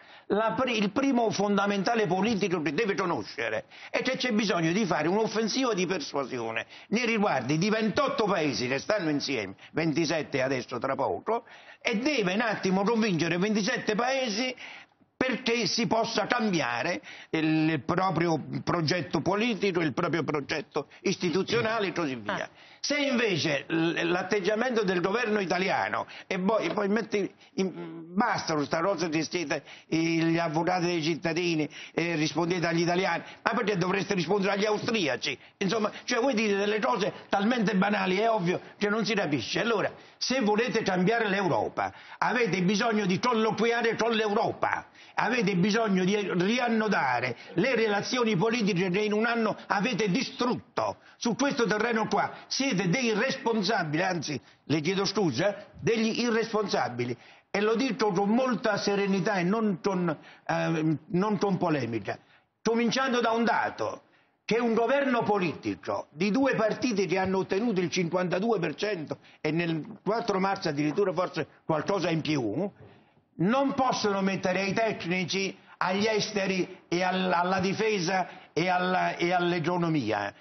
il primo fondamentale politico che deve conoscere è che c'è bisogno di fare un'offensiva di persuasione nei riguardi di ventotto paesi che stanno insieme, ventisette adesso tra poco, e deve un attimo convincere ventisette paesi perché si possa cambiare il proprio progetto politico, il proprio progetto istituzionale e così via. Se invece l'atteggiamento del governo italiano, e poi, poi metti in, basta questa cosa che siete gli avvocati dei cittadini e rispondete agli italiani, ma perché dovreste rispondere agli austriaci? Insomma, cioè voi dite delle cose talmente banali, è ovvio che non si capisce. Allora, se volete cambiare l'Europa, avete bisogno di colloquiare con l'Europa, avete bisogno di riannodare le relazioni politiche che in un anno avete distrutto. Su questo terreno qua siete dei responsabili, anzi, le chiedo scusa, degli irresponsabili. E lo dico con molta serenità e non con, eh, non con polemica. Cominciando da un dato, che un governo politico di due partiti che hanno ottenuto il cinquantadue per cento e nel quattro marzo addirittura forse qualcosa in più, non possono mettere ai tecnici, agli esteri e alla, alla difesa e, alla, e all'economia.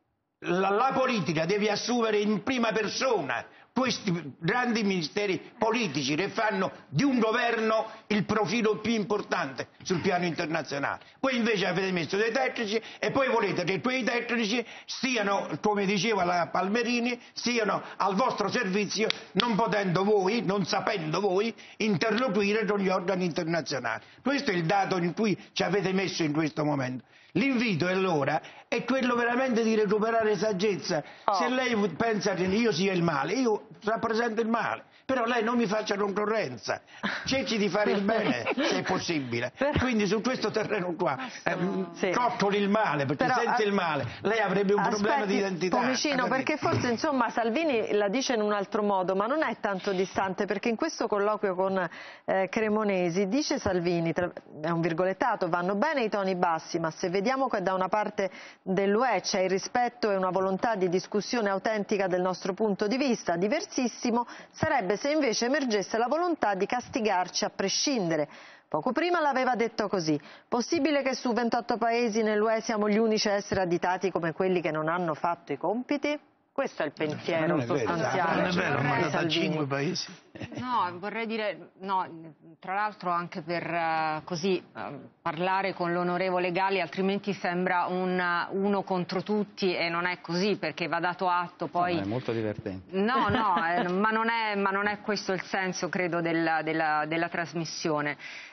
La, la politica deve assumere in prima persona questi grandi ministeri politici che fanno di un governo il profilo più importante sul piano internazionale. Voi invece avete messo dei tecnici e poi volete che quei tecnici stiano, come diceva la Palmerini, stiano al vostro servizio, non potendo voi, non sapendo voi, interloquire con gli organi internazionali. Questo è il dato in cui ci avete messo in questo momento. L'invito allora è quello veramente di recuperare saggezza. Oh. Se lei pensa che io sia il male, io rappresento il male, però lei non mi faccia concorrenza, cerchi di fare il bene se è possibile. Quindi su questo terreno qua eh, sì. coccoli il male, perché però, senza il male lei avrebbe un aspetti, problema di identità. Pomicino, perché forse insomma Salvini la dice in un altro modo, ma non è tanto distante, perché in questo colloquio con eh, Cremonesi dice Salvini, tra, è un virgolettato, vanno bene i toni bassi, ma se vediamo che da una parte dell'U E c'è il rispetto e una volontà di discussione autentica del nostro punto di vista, diversissimo sarebbe se invece emergesse la volontà di castigarci a prescindere. Poco prima l'aveva detto così: possibile che su ventotto paesi nell'U E siamo gli unici a essere additati come quelli che non hanno fatto i compiti? Questo è il pensiero non sostanziale. Non è vero, ma è da cinque paesi. No, vorrei dire, no, tra l'altro anche per uh, così uh, parlare con l'onorevole Galli, altrimenti sembra un uh, uno contro tutti e non è così, perché va dato atto poi... No, è molto divertente. No, no, eh, ma, non è, ma non è questo il senso, credo, della, della, della trasmissione.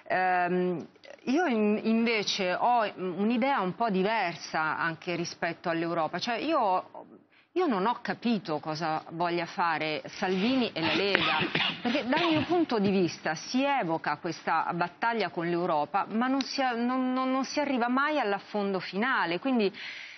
Um, io in, invece ho un'idea un po' diversa anche rispetto all'Europa, cioè io... Io non ho capito cosa voglia fare Salvini e la Lega, perché dal mio punto di vista si evoca questa battaglia con l'Europa, ma non si, non, non, non si arriva mai all'affondo finale. Quindi,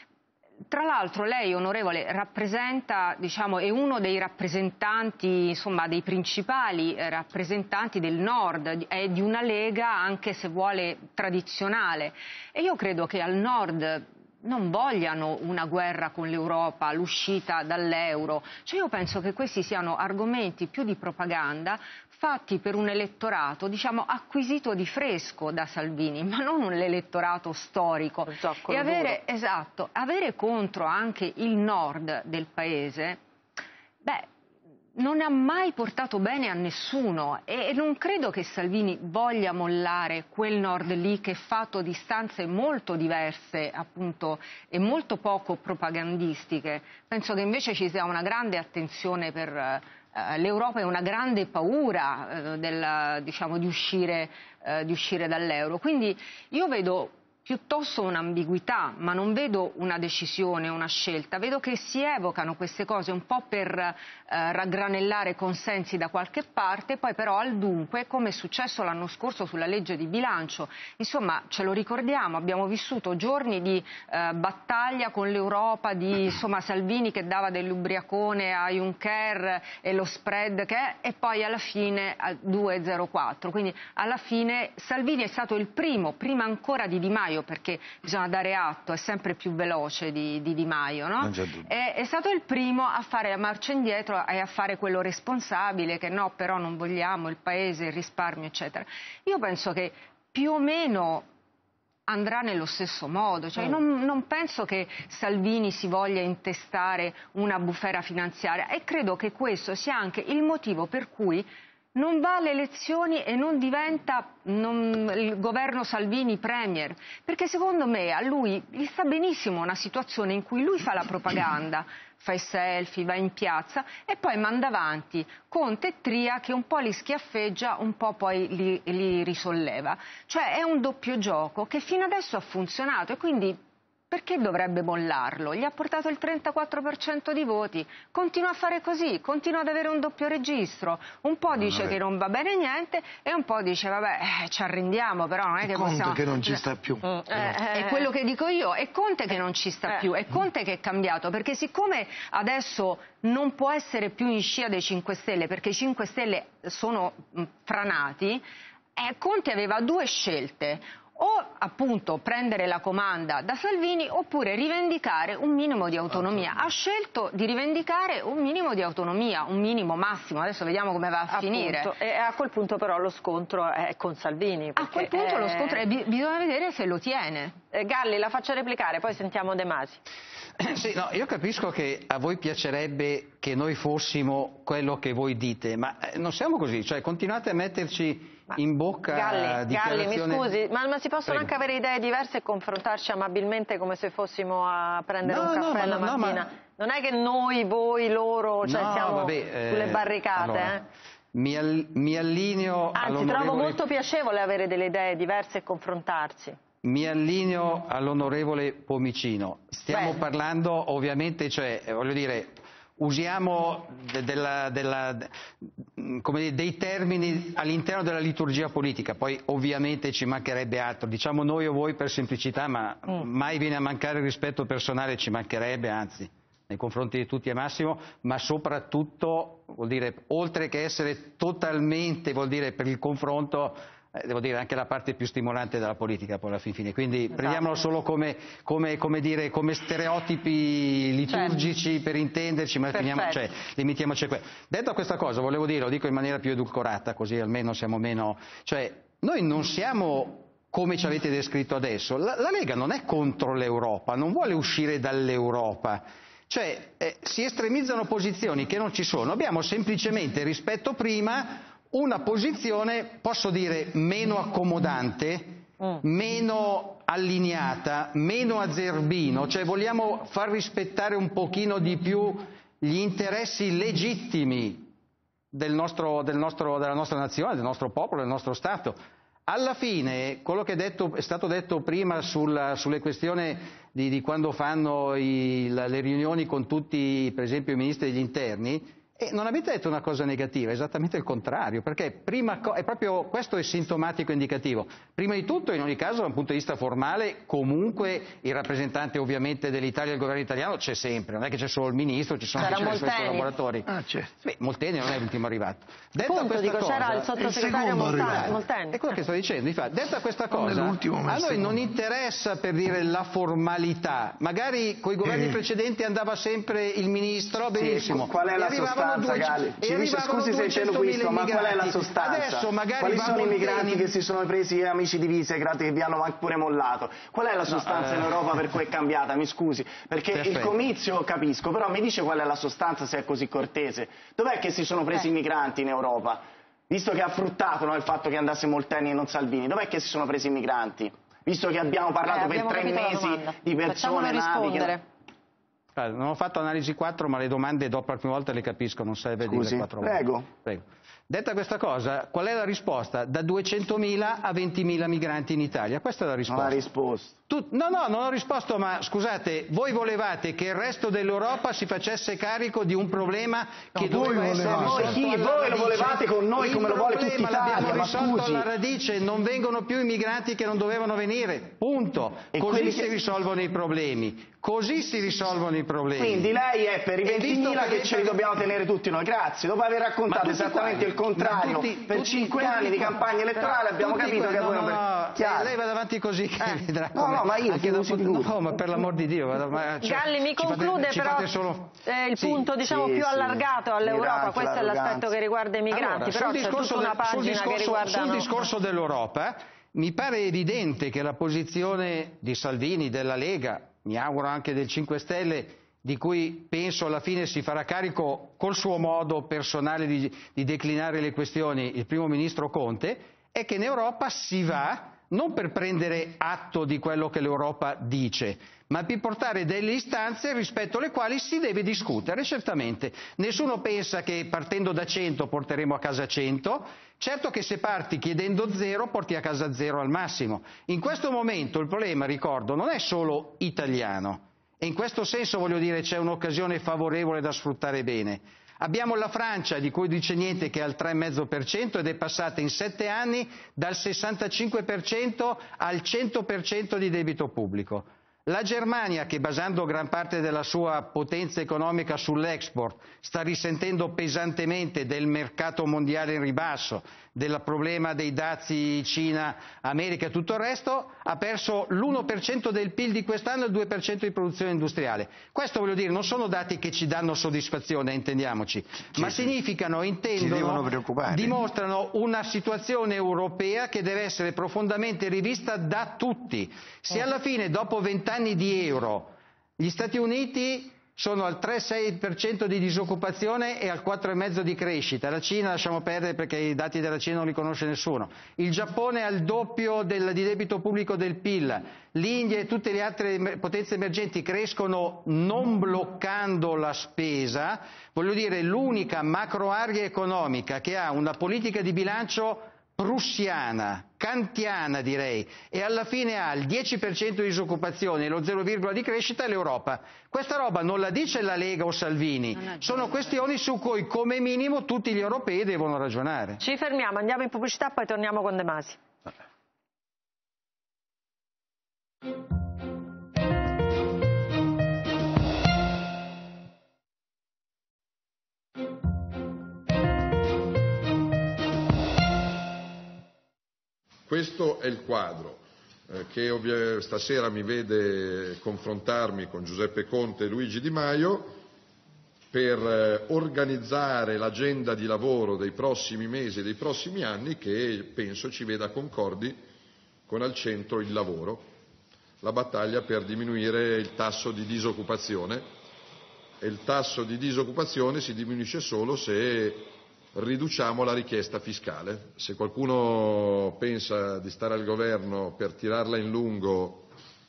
tra l'altro, lei, onorevole, rappresenta, diciamo, è uno dei rappresentanti, insomma, dei principali rappresentanti del Nord, è di una Lega, anche se vuole, tradizionale. E io credo che al Nord non vogliano una guerra con l'Europa, l'uscita dall'euro. Cioè io penso che questi siano argomenti più di propaganda fatti per un elettorato, diciamo, acquisito di fresco da Salvini, ma non un elettorato storico. E avere, esatto, avere contro anche il nord del paese, beh, non ha mai portato bene a nessuno e non credo che Salvini voglia mollare quel nord lì che è fatto di stanze molto diverse, appunto, e molto poco propagandistiche. Penso che invece ci sia una grande attenzione per uh, l'Europa e una grande paura uh, del, diciamo, di uscire, uh, di uscire dall'euro. Quindi io vedo piuttosto un'ambiguità, ma non vedo una decisione, una scelta. Vedo che si evocano queste cose un po' per eh, raggranellare consensi da qualche parte, poi però al dunque, come è successo l'anno scorso sulla legge di bilancio. Insomma, ce lo ricordiamo, abbiamo vissuto giorni di eh, battaglia con l'Europa, di insomma, Salvini che dava dell'ubriacone a Juncker e lo spread che è, e poi alla fine due a zero quattro. Quindi alla fine Salvini è stato il primo, prima ancora di Di Maio, perché bisogna dare atto, è sempre più veloce di Di, di Maio, no? È, è stato il primo a fare la marcia indietro e a fare quello responsabile, che no, però non vogliamo il paese, il risparmio, eccetera. Io penso che più o meno andrà nello stesso modo, cioè, non, non penso che Salvini si voglia intestare una bufera finanziaria, e credo che questo sia anche il motivo per cui non va alle elezioni e non diventa non, il governo Salvini premier, perché secondo me a lui gli sta benissimo una situazione in cui lui fa la propaganda, fa i selfie, va in piazza e poi manda avanti Conte e Tria che un po' li schiaffeggia, un po' poi li, li risolleva. Cioè è un doppio gioco che fino adesso ha funzionato, e quindi perché dovrebbe mollarlo? Gli ha portato il trentaquattro per cento di voti, continua a fare così, continua ad avere un doppio registro, un po' dice che non va bene niente e un po' dice vabbè eh, ci arrendiamo, però non è che Conte possiamo... che non ci sta più. Mm, eh, eh, è quello che dico io, è Conte che non ci sta eh. più, è Conte che è cambiato, perché siccome adesso non può essere più in scia dei cinque Stelle, perché i cinque Stelle sono mh, franati, eh, Conte aveva due scelte: o appunto prendere la comanda da Salvini oppure rivendicare un minimo di autonomia. Ha scelto di rivendicare un minimo di autonomia, un minimo massimo, adesso vediamo come va a Appunto. finire. E a quel punto però lo scontro è con Salvini. A quel punto è... lo scontro è, bisogna vedere se lo tiene. Eh, Galli, la faccio replicare, poi sentiamo De Masi. Sì, no, io capisco che a voi piacerebbe che noi fossimo quello che voi dite, ma non siamo così, cioè continuate a metterci in bocca Galli, dichiarazioni... Galli, mi scusi, ma, ma si possono Prego. anche avere idee diverse e confrontarci amabilmente come se fossimo a prendere No, un no, caffè ma la no, no, mattina? ma- Non è che noi, voi, loro, cioè No, siamo vabbè, sulle eh, barricate, allora, eh? mi, al- mi allineo Anzi, all'onorevole... trovo molto piacevole avere delle idee diverse e confrontarci. Mi allineo all'onorevole Pomicino. Stiamo Beh. parlando ovviamente, cioè, voglio dire, usiamo de- della, della, come dire, dei termini all'interno della liturgia politica, poi ovviamente ci mancherebbe altro, diciamo noi o voi per semplicità, ma mm. mai viene a mancare il rispetto personale, ci mancherebbe, anzi, nei confronti di tutti è massimo, ma soprattutto, vuol dire, oltre che essere totalmente, vuol dire, per il confronto, eh, devo dire anche la parte più stimolante della politica poi alla fin fine, quindi esatto. Prendiamolo solo come, come, come, dire, come stereotipi liturgici, certo. Per intenderci, ma finiamo, cioè, limitiamoci a quello. Detto questa cosa, volevo dire, lo dico in maniera più edulcorata, così almeno siamo meno, cioè noi non siamo come ci avete descritto adesso, la, la Lega non è contro l'Europa, non vuole uscire dall'Europa. Cioè eh, si estremizzano posizioni che non ci sono, abbiamo semplicemente rispetto prima una posizione, posso dire, meno accomodante, mm. meno allineata, meno azerbino, cioè vogliamo far rispettare un pochino di più gli interessi legittimi del nostro, del nostro, della nostra nazione, del nostro popolo, del nostro Stato. Alla fine, quello che è, detto, è stato detto prima sulla, sulle questioni di, di quando fanno i, la, le riunioni con tutti, per esempio, i ministri degli interni, e non avete detto una cosa negativa, è esattamente il contrario, perché prima, è proprio questo è sintomatico e indicativo. Prima di tutto, in ogni caso, da un punto di vista formale, comunque il rappresentante ovviamente dell'Italia, del governo italiano, c'è sempre, non è che c'è solo il ministro, ci sono anche i suoi collaboratori. Ah, certo. Beh, Molteni non è l'ultimo arrivato. Detta Punto, questa dico, cosa, c'era il sottosegretario Molteni. Molteni. È quello che sto dicendo, infatti, detta questa cosa, a noi non interessa, per dire, la formalità, magari con i governi eh. precedenti andava sempre il ministro, benissimo. Sì, qual è la sostanza? Galli, ci dice, scusi se c'è questo, ma qual è la sostanza? Adesso magari quali sono Molteni... i migranti che si sono presi amici di Visegrad che vi hanno pure mollato? Qual è la sostanza no, eh... in Europa per cui è cambiata? Mi scusi, perché perfetto. Il comizio capisco, però mi dice qual è la sostanza se è così cortese? Dov'è che si sono presi eh. i migranti in Europa? Visto che ha fruttato, no, il fatto che andasse Molteni e non Salvini, dov'è che si sono presi i migranti? Visto che abbiamo parlato eh, abbiamo per tre mesi di persone navi che... Non ho fatto analisi quattro, ma le domande dopo la prima volta le capisco, non serve dire quattro volte. Prego. Prego. Detta questa cosa, qual è la risposta? Da duecentomila a ventimila migranti in Italia, questa è la risposta. Non ha risposto. Tu, no, no, non ho risposto, ma scusate, voi volevate che il resto dell'Europa si facesse carico di un problema che no, doveva essere risolto chi? alla Voi radice. lo volevate con noi il come lo vuole tutta Italia, l'abbiamo ma risolto scusi. alla radice, non vengono più i migranti che non dovevano venire, punto. E Così si che... risolvono i problemi, così si risolvono i problemi. Quindi lei è per i ventimila che ce li dobbiamo tenere tutti noi, grazie. Dopo aver raccontato esattamente quali? il contrario, tutti, per tutti, cinque tutti, anni di campagna elettorale abbiamo capito che no, voi non... No, no, Chiaro. lei va avanti così che eh. vedrà No, no, ma io anche dopo... No, ma per l'amor di Dio. Ma, cioè, Galli mi conclude fate, però solo... eh, il sì, punto diciamo sì, più sì. allargato all'Europa, Mirante, questo è l'aspetto che riguarda i migranti, allora, però c'è discorso tutta una del, pagina discorso, che riguarda... Sul discorso dell'Europa mi pare evidente che la posizione di Salvini, della Lega, mi auguro anche del cinque Stelle, di cui penso alla fine si farà carico col suo modo personale di, di declinare le questioni il primo ministro Conte, è che in Europa si va non per prendere atto di quello che l'Europa dice, ma per portare delle istanze rispetto alle quali si deve discutere, certamente. Nessuno pensa che partendo da cento porteremo a casa cento, certo che se parti chiedendo zero porti a casa zero al massimo. In questo momento il problema, ricordo, non è solo italiano, e in questo senso voglio dire c'è un'occasione favorevole da sfruttare bene. Abbiamo la Francia, di cui dice niente, che è al tre virgola cinque per cento ed è passata in sette anni dal sessantacinque per cento al cento per cento di debito pubblico. La Germania, che basando gran parte della sua potenza economica sull'export, sta risentendo pesantemente del mercato mondiale in ribasso, del problema dei dazi Cina, America e tutto il resto, ha perso l'uno per cento del P I L di quest'anno e il due per cento di produzione industriale. Questo, voglio dire, non sono dati che ci danno soddisfazione, intendiamoci, sì, ma sì. significano, intendono, dimostrano una situazione europea che deve essere profondamente rivista da tutti. Se alla fine, dopo vent'anni di euro, gli Stati Uniti sono al tre virgola sei per cento di disoccupazione e al quattro virgola cinque per cento di crescita. La Cina lasciamo perdere perché i dati della Cina non li conosce nessuno. Il Giappone ha il doppio del, di debito pubblico del P I L. L'India e tutte le altre potenze emergenti crescono non bloccando la spesa. Voglio dire, l'unica macro area economica che ha una politica di bilancio prussiana, kantiana direi, e alla fine ha il dieci per cento di disoccupazione e lo zero, di crescita è l'Europa. Questa roba non la dice la Lega o Salvini, sono questioni su cui come minimo tutti gli europei devono ragionare. Ci fermiamo, andiamo in pubblicità, poi torniamo con De Masi. Questo è il quadro eh, che stasera mi vede confrontarmi con Giuseppe Conte e Luigi Di Maio per eh, organizzare l'agenda di lavoro dei prossimi mesi e dei prossimi anni che penso ci veda concordi con al centro il lavoro, la battaglia per diminuire il tasso di disoccupazione, e il tasso di disoccupazione si diminuisce solo se riduciamo la richiesta fiscale. Se qualcuno pensa di stare al governo per tirarla in lungo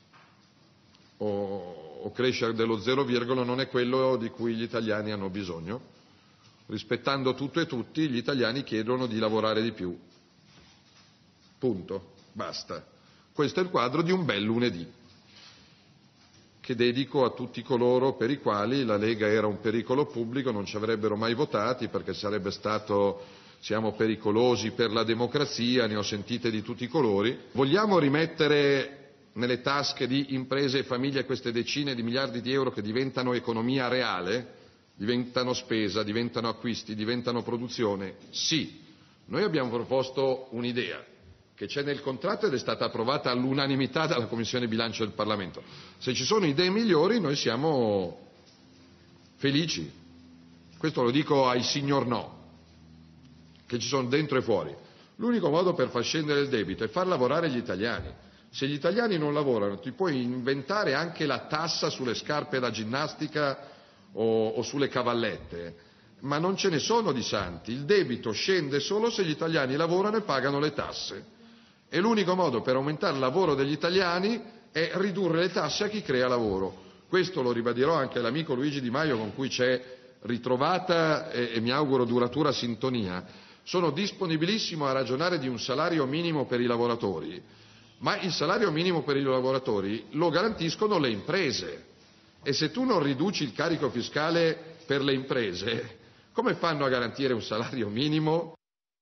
o, o crescere dello zero virgola, non è quello di cui gli italiani hanno bisogno. Rispettando tutto e tutti, gli italiani chiedono di lavorare di più. Punto. Basta. Questo è il quadro di un bel lunedì che dedico a tutti coloro per i quali la Lega era un pericolo pubblico, non ci avrebbero mai votati perché sarebbe stato siamo pericolosi per la democrazia, ne ho sentite di tutti i colori. Vogliamo rimettere nelle tasche di imprese e famiglie queste decine di miliardi di euro che diventano economia reale, diventano spesa, diventano acquisti, diventano produzione? Sì. Noi abbiamo proposto un'idea che c'è nel contratto ed è stata approvata all'unanimità dalla Commissione Bilancio del Parlamento. Se ci sono idee migliori noi siamo felici. Questo lo dico ai signor no, che ci sono dentro e fuori. L'unico modo per far scendere il debito è far lavorare gli italiani. Se gli italiani non lavorano ti puoi inventare anche la tassa sulle scarpe da ginnastica o, o sulle cavallette, ma non ce ne sono di santi. Il debito scende solo se gli italiani lavorano e pagano le tasse. E l'unico modo per aumentare il lavoro degli italiani è ridurre le tasse a chi crea lavoro. Questo lo ribadirò anche all'amico Luigi Di Maio, con cui c'è ritrovata e, e mi auguro duratura sintonia. Sono disponibilissimo a ragionare di un salario minimo per i lavoratori, ma il salario minimo per i lavoratori lo garantiscono le imprese. E se tu non riduci il carico fiscale per le imprese, come fanno a garantire un salario minimo?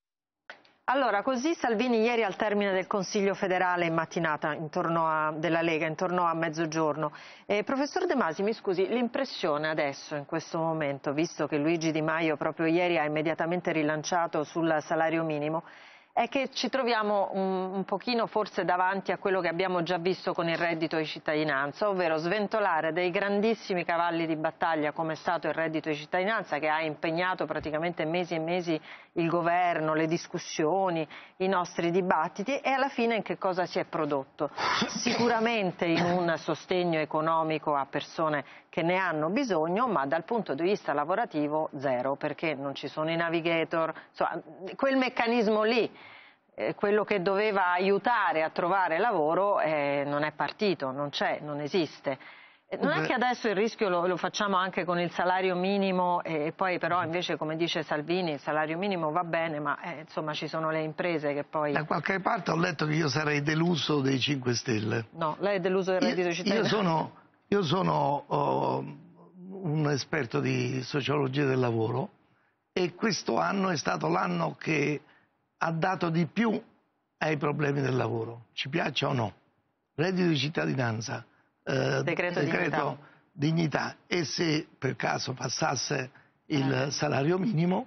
Allora, così Salvini ieri al termine del Consiglio federale in mattinata intorno a, della Lega, intorno a mezzogiorno. Eh, professor De Masi, mi scusi, l'impressione adesso, in questo momento, visto che Luigi Di Maio proprio ieri ha immediatamente rilanciato sul salario minimo, è che ci troviamo un, un pochino forse davanti a quello che abbiamo già visto con il reddito di cittadinanza, ovvero sventolare dei grandissimi cavalli di battaglia come è stato il reddito di cittadinanza, che ha impegnato praticamente mesi e mesi il governo, le discussioni, i nostri dibattiti, e alla fine in che cosa si è prodotto? Sicuramente in un sostegno economico a persone che ne hanno bisogno, ma dal punto di vista lavorativo zero, perché non ci sono i navigator, insomma, quel meccanismo lì, eh, quello che doveva aiutare a trovare lavoro, eh, non è partito, non c'è, non esiste. Non è che adesso il rischio lo, lo facciamo anche con il salario minimo e poi però invece, come dice Salvini, il salario minimo va bene, ma eh, insomma ci sono le imprese che poi... Da qualche parte ho letto che io sarei deluso dei cinque Stelle. No, lei è deluso del reddito di cittadinanza? Io sono, io sono oh, un esperto di sociologia del lavoro e questo anno è stato l'anno che ha dato di più ai problemi del lavoro, ci piaccia o no. Reddito di cittadinanza, Eh, decreto, decreto dignità. dignità e se per caso passasse il eh. salario minimo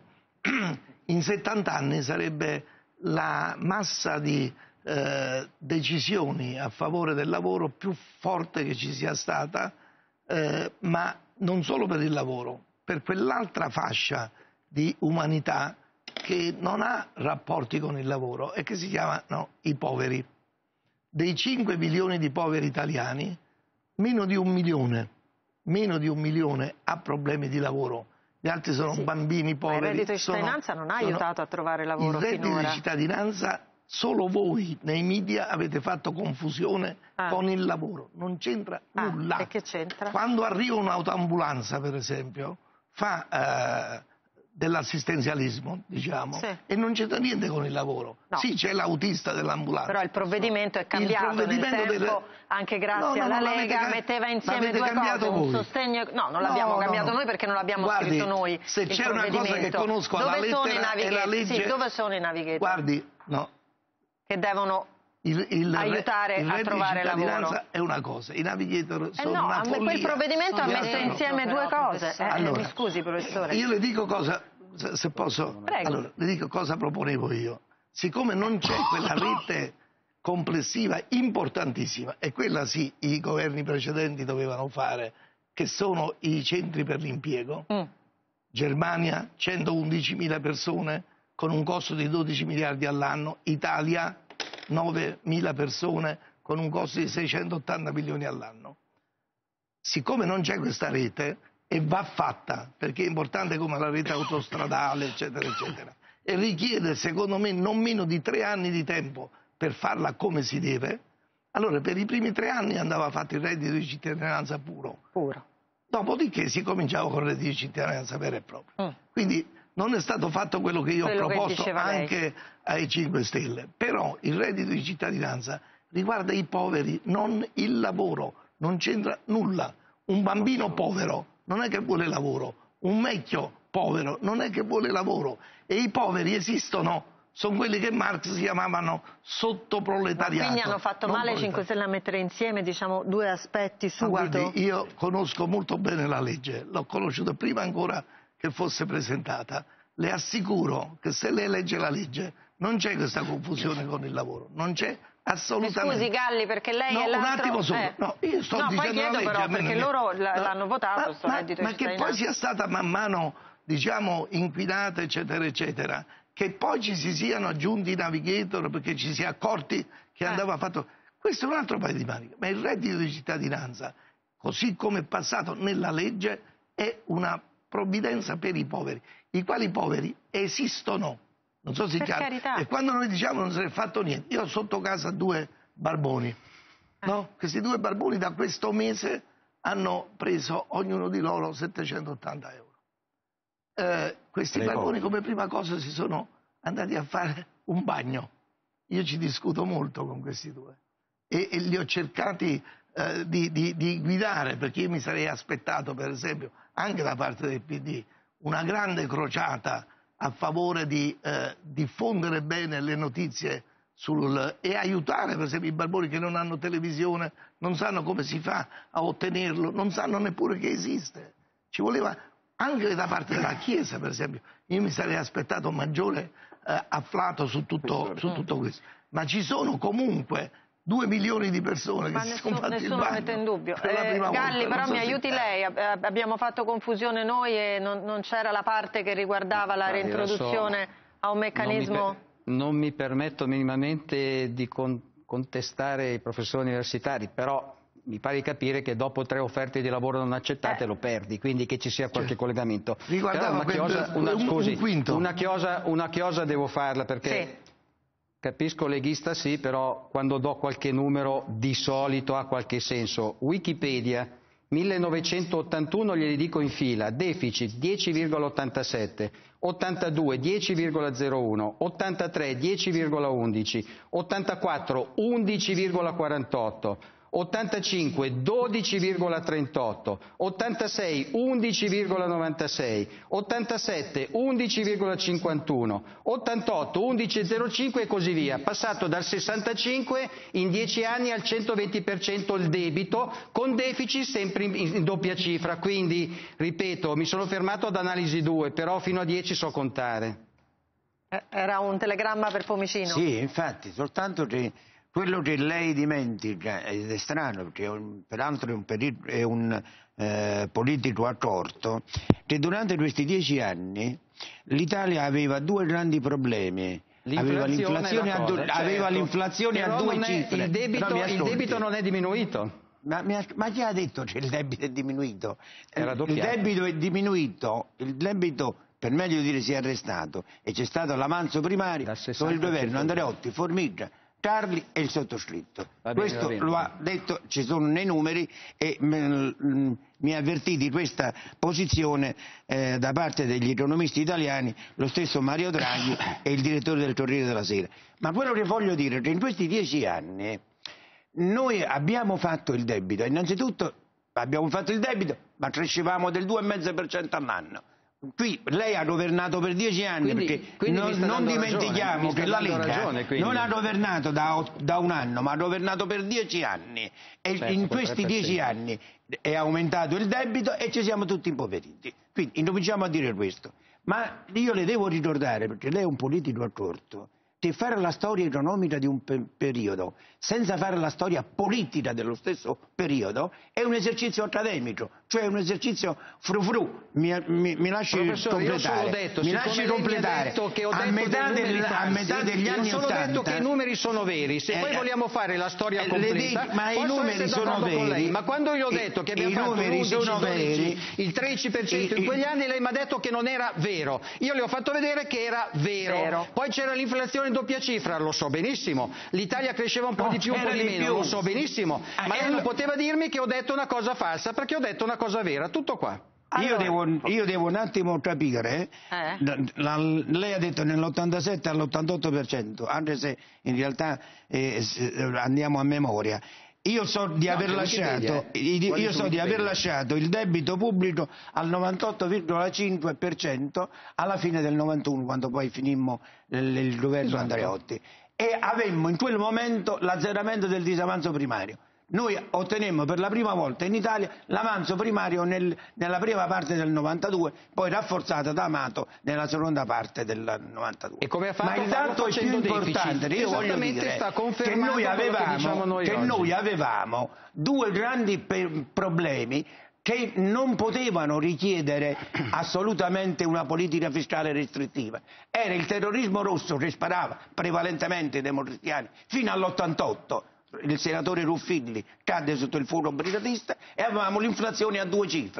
in settanta anni sarebbe la massa di eh, decisioni a favore del lavoro più forte che ci sia stata, eh, ma non solo per il lavoro, per quell'altra fascia di umanità che non ha rapporti con il lavoro e che si chiamano i poveri. Dei cinque milioni di poveri italiani, meno di un milione, meno di un milione ha problemi di lavoro, gli altri sono sì, bambini poveri. Ma il reddito di cittadinanza sono, non ha aiutato sono, a trovare lavoro finora. Il reddito di cittadinanza, solo voi nei media avete fatto confusione ah. con il lavoro, non c'entra ah, nulla. E che c'entra? Quando arriva un'autoambulanza, per esempio, fa eh, dell'assistenzialismo, diciamo, sì. e non c'entra niente con il lavoro. No. Sì, c'è l'autista dell'ambulanza. Però il provvedimento è cambiato il provvedimento nel tempo, delle... anche grazie no, no, alla Lega, ca... metteva insieme due cose, voi. un sostegno... No, non l'abbiamo no, cambiato no. noi perché non l'abbiamo Guardi, scritto noi. Se c'è una cosa che conosco alla lettera è la legge... Sì, dove sono i navigator? Guardi, no. Che devono... Il, il, aiutare il a trovare lavoro è una cosa, i navigator sono eh no, una follia. Quel provvedimento ha messo insieme due cose. Eh, allora, mi scusi, professore. Io le dico cosa, se posso, allora, le dico cosa proponevo io. Siccome non c'è quella rete complessiva importantissima, e quella sì i governi precedenti dovevano fare, che sono i centri per l'impiego, mm. Germania centoundicimila persone con un costo di dodici miliardi all'anno, Italia novemila persone con un costo di seicentottanta milioni all'anno. Siccome non c'è questa rete, e va fatta, perché è importante come la rete autostradale, eccetera, eccetera, e richiede, secondo me, non meno di tre anni di tempo per farla come si deve, allora per i primi tre anni andava fatto il reddito di cittadinanza puro. Puro. Dopodiché si cominciava con il reddito di cittadinanza vero e proprio. Mm. Quindi non è stato fatto quello che io quello ho proposto anche lei. ai cinque Stelle. Però il reddito di cittadinanza riguarda i poveri, non il lavoro, non c'entra nulla. Un bambino povero non è che vuole lavoro, un vecchio povero non è che vuole lavoro, e i poveri esistono, sono quelli che Marx chiamavano sottoproletariato. Quindi hanno fatto male i cinque Stelle a mettere insieme, diciamo, due aspetti subito? Ma guardi, io conosco molto bene la legge, l'ho conosciuta prima ancora che fosse presentata. Le assicuro che se lei legge la legge non c'è questa confusione con il lavoro, non c'è assolutamente. Mi scusi Galli, perché lei no, è l'altro... un attimo solo, eh. no, io sto no, dicendo poi chiedo la legge, però, perché loro no, l'hanno votato, ma, sto ma, reddito ma che poi sia stata man mano, diciamo, inquinata, eccetera, eccetera, che poi ci si siano aggiunti i navigator perché ci si è accorti che eh. andava fatto... Questo è un altro paio di maniche, ma il reddito di cittadinanza, così come è passato nella legge, è una provvidenza per i poveri, i quali poveri esistono, non so se è chiaro, e quando noi diciamo non se ne è fatto niente, io ho sotto casa due barboni, no? Questi due barboni da questo mese hanno preso ognuno di loro settecentottanta euro. Eh, questi Prego. barboni come prima cosa si sono andati a fare un bagno, io ci discuto molto con questi due, e, e li ho cercati eh, di, di, di guidare, perché io mi sarei aspettato, per esempio, anche da parte del P D, una grande crociata a favore di eh, diffondere bene le notizie sul, e aiutare per esempio i barboni che non hanno televisione, non sanno come si fa a ottenerlo, non sanno neppure che esiste. Ci voleva anche da parte della Chiesa, per esempio. Io mi sarei aspettato un maggiore eh, afflato su tutto, su tutto questo. Ma ci sono comunque due milioni di persone Ma che nessuno, si sono fatti nessuno il bagno mette in dubbio. Eh, Galli, volta, però so mi aiuti se... lei, abbiamo fatto confusione noi e non, non c'era la parte che riguardava la reintroduzione so, a un meccanismo... Non mi, per, non mi permetto minimamente di con, contestare i professori universitari, però mi pare di capire che dopo tre offerte di lavoro non accettate eh. lo perdi, quindi che ci sia qualche cioè, collegamento. Riguardava una chiosa, una, un, scusi, un quinto. Una chiosa, una chiosa devo farla perché... Sì. Capisco leghista sì, però quando do qualche numero di solito ha qualche senso. Wikipedia, millenovecentottantuno glieli dico in fila, deficit dieci virgola ottantasette, ottantadue dieci virgola zero uno, ottantatré dieci virgola undici, ottantaquattro undici virgola quarantotto, ottantacinque dodici virgola trentotto, ottantasei undici virgola novantasei, ottantasette undici virgola cinquantuno, ottantotto undici virgola zero cinque e così via, passato dal sessantacinque in dieci anni al centoventi per cento il debito, con deficit sempre in, in doppia cifra, quindi ripeto, mi sono fermato ad analisi due, però fino a dieci so contare. Era un telegramma per Pomicino? Sì, infatti, soltanto che quello che lei dimentica, ed è strano, perché un, peraltro è un, è un eh, politico accorto, che durante questi dieci anni l'Italia aveva due grandi problemi. Aveva l'inflazione a, due, certo. aveva l'inflazione a due cifre. Il debito, il debito non è diminuito. Ma, ma chi ha detto che il debito è diminuito? Era il debito è diminuito, il debito per meglio dire si è arrestato e c'è stato l'avanzo primario con il governo Andreotti, Formica, Carli e il sottoscritto. Bene, questo lo ha detto, ci sono nei numeri e m, mi ha avvertito di questa posizione eh, da parte degli economisti italiani lo stesso Mario Draghi e il direttore del Corriere della Sera. Ma quello che voglio dire è che in questi dieci anni noi abbiamo fatto il debito, innanzitutto abbiamo fatto il debito ma crescevamo del due virgola cinque per cento all'anno. Qui lei ha governato per dieci anni, quindi, perché quindi non, non dimentichiamo ragione, che la Lega ragione, non ha governato da, da un anno, ma ha governato per dieci anni e certo, in questi dieci anni è aumentato il debito e ci siamo tutti impoveriti. Quindi incominciamo a dire questo. Ma io le devo ricordare, perché lei è un politico accorto, che fare la storia economica di un pe periodo senza fare la storia politica dello stesso periodo è un esercizio accademico, cioè un esercizio frufru. Mi, mi, mi lasci completare. Detto, mi lasci completare. Detto che ho a, detto metà del, a metà degli anni ottanta. Ho solo detto che i numeri sono veri. Se eh, poi vogliamo fare la storia completa, ma i numeri sono veri. Ma quando io ho detto che abbiamo fatto l'undici, dodici, il tredici per cento in quegli anni, lei mi ha detto che non era vero. Io le ho fatto vedere che era vero. vero. Poi c'era l'inflazione in doppia cifra, lo so benissimo. L'Italia cresceva un po' di più, un po' di meno, più. lo so benissimo. Ah, ma lei non poteva dirmi che ho detto una cosa falsa, perché ho detto una cosa vera, tutto qua. Allora, io, devo, io devo un attimo capire, eh? la, lei ha detto nell'ottantasette all'ottantotto per cento, anche se in realtà eh, andiamo a memoria. Io so di no, aver lasciato io, io so di aver lasciato il debito pubblico al novantotto virgola cinque per cento alla fine del novantuno, quando poi finimmo il, il governo esatto. Andreotti, e avemmo in quel momento l'azzeramento del disavanzo primario. Noi ottenemmo per la prima volta in Italia l'avanzo primario nel, nella prima parte del novantadue, poi rafforzato da Amato nella seconda parte del novantadue. E come ha fatto? Ma il dato è più importante, io voglio dire che noi avevamo, che, diciamo noi, che noi avevamo due grandi problemi che non potevano richiedere assolutamente una politica fiscale restrittiva. Era il terrorismo rosso che sparava prevalentemente ai democristiani fino all'ottantotto. Il senatore Ruffilli cadde sotto il furto brigatista e avevamo l'inflazione a due cifre.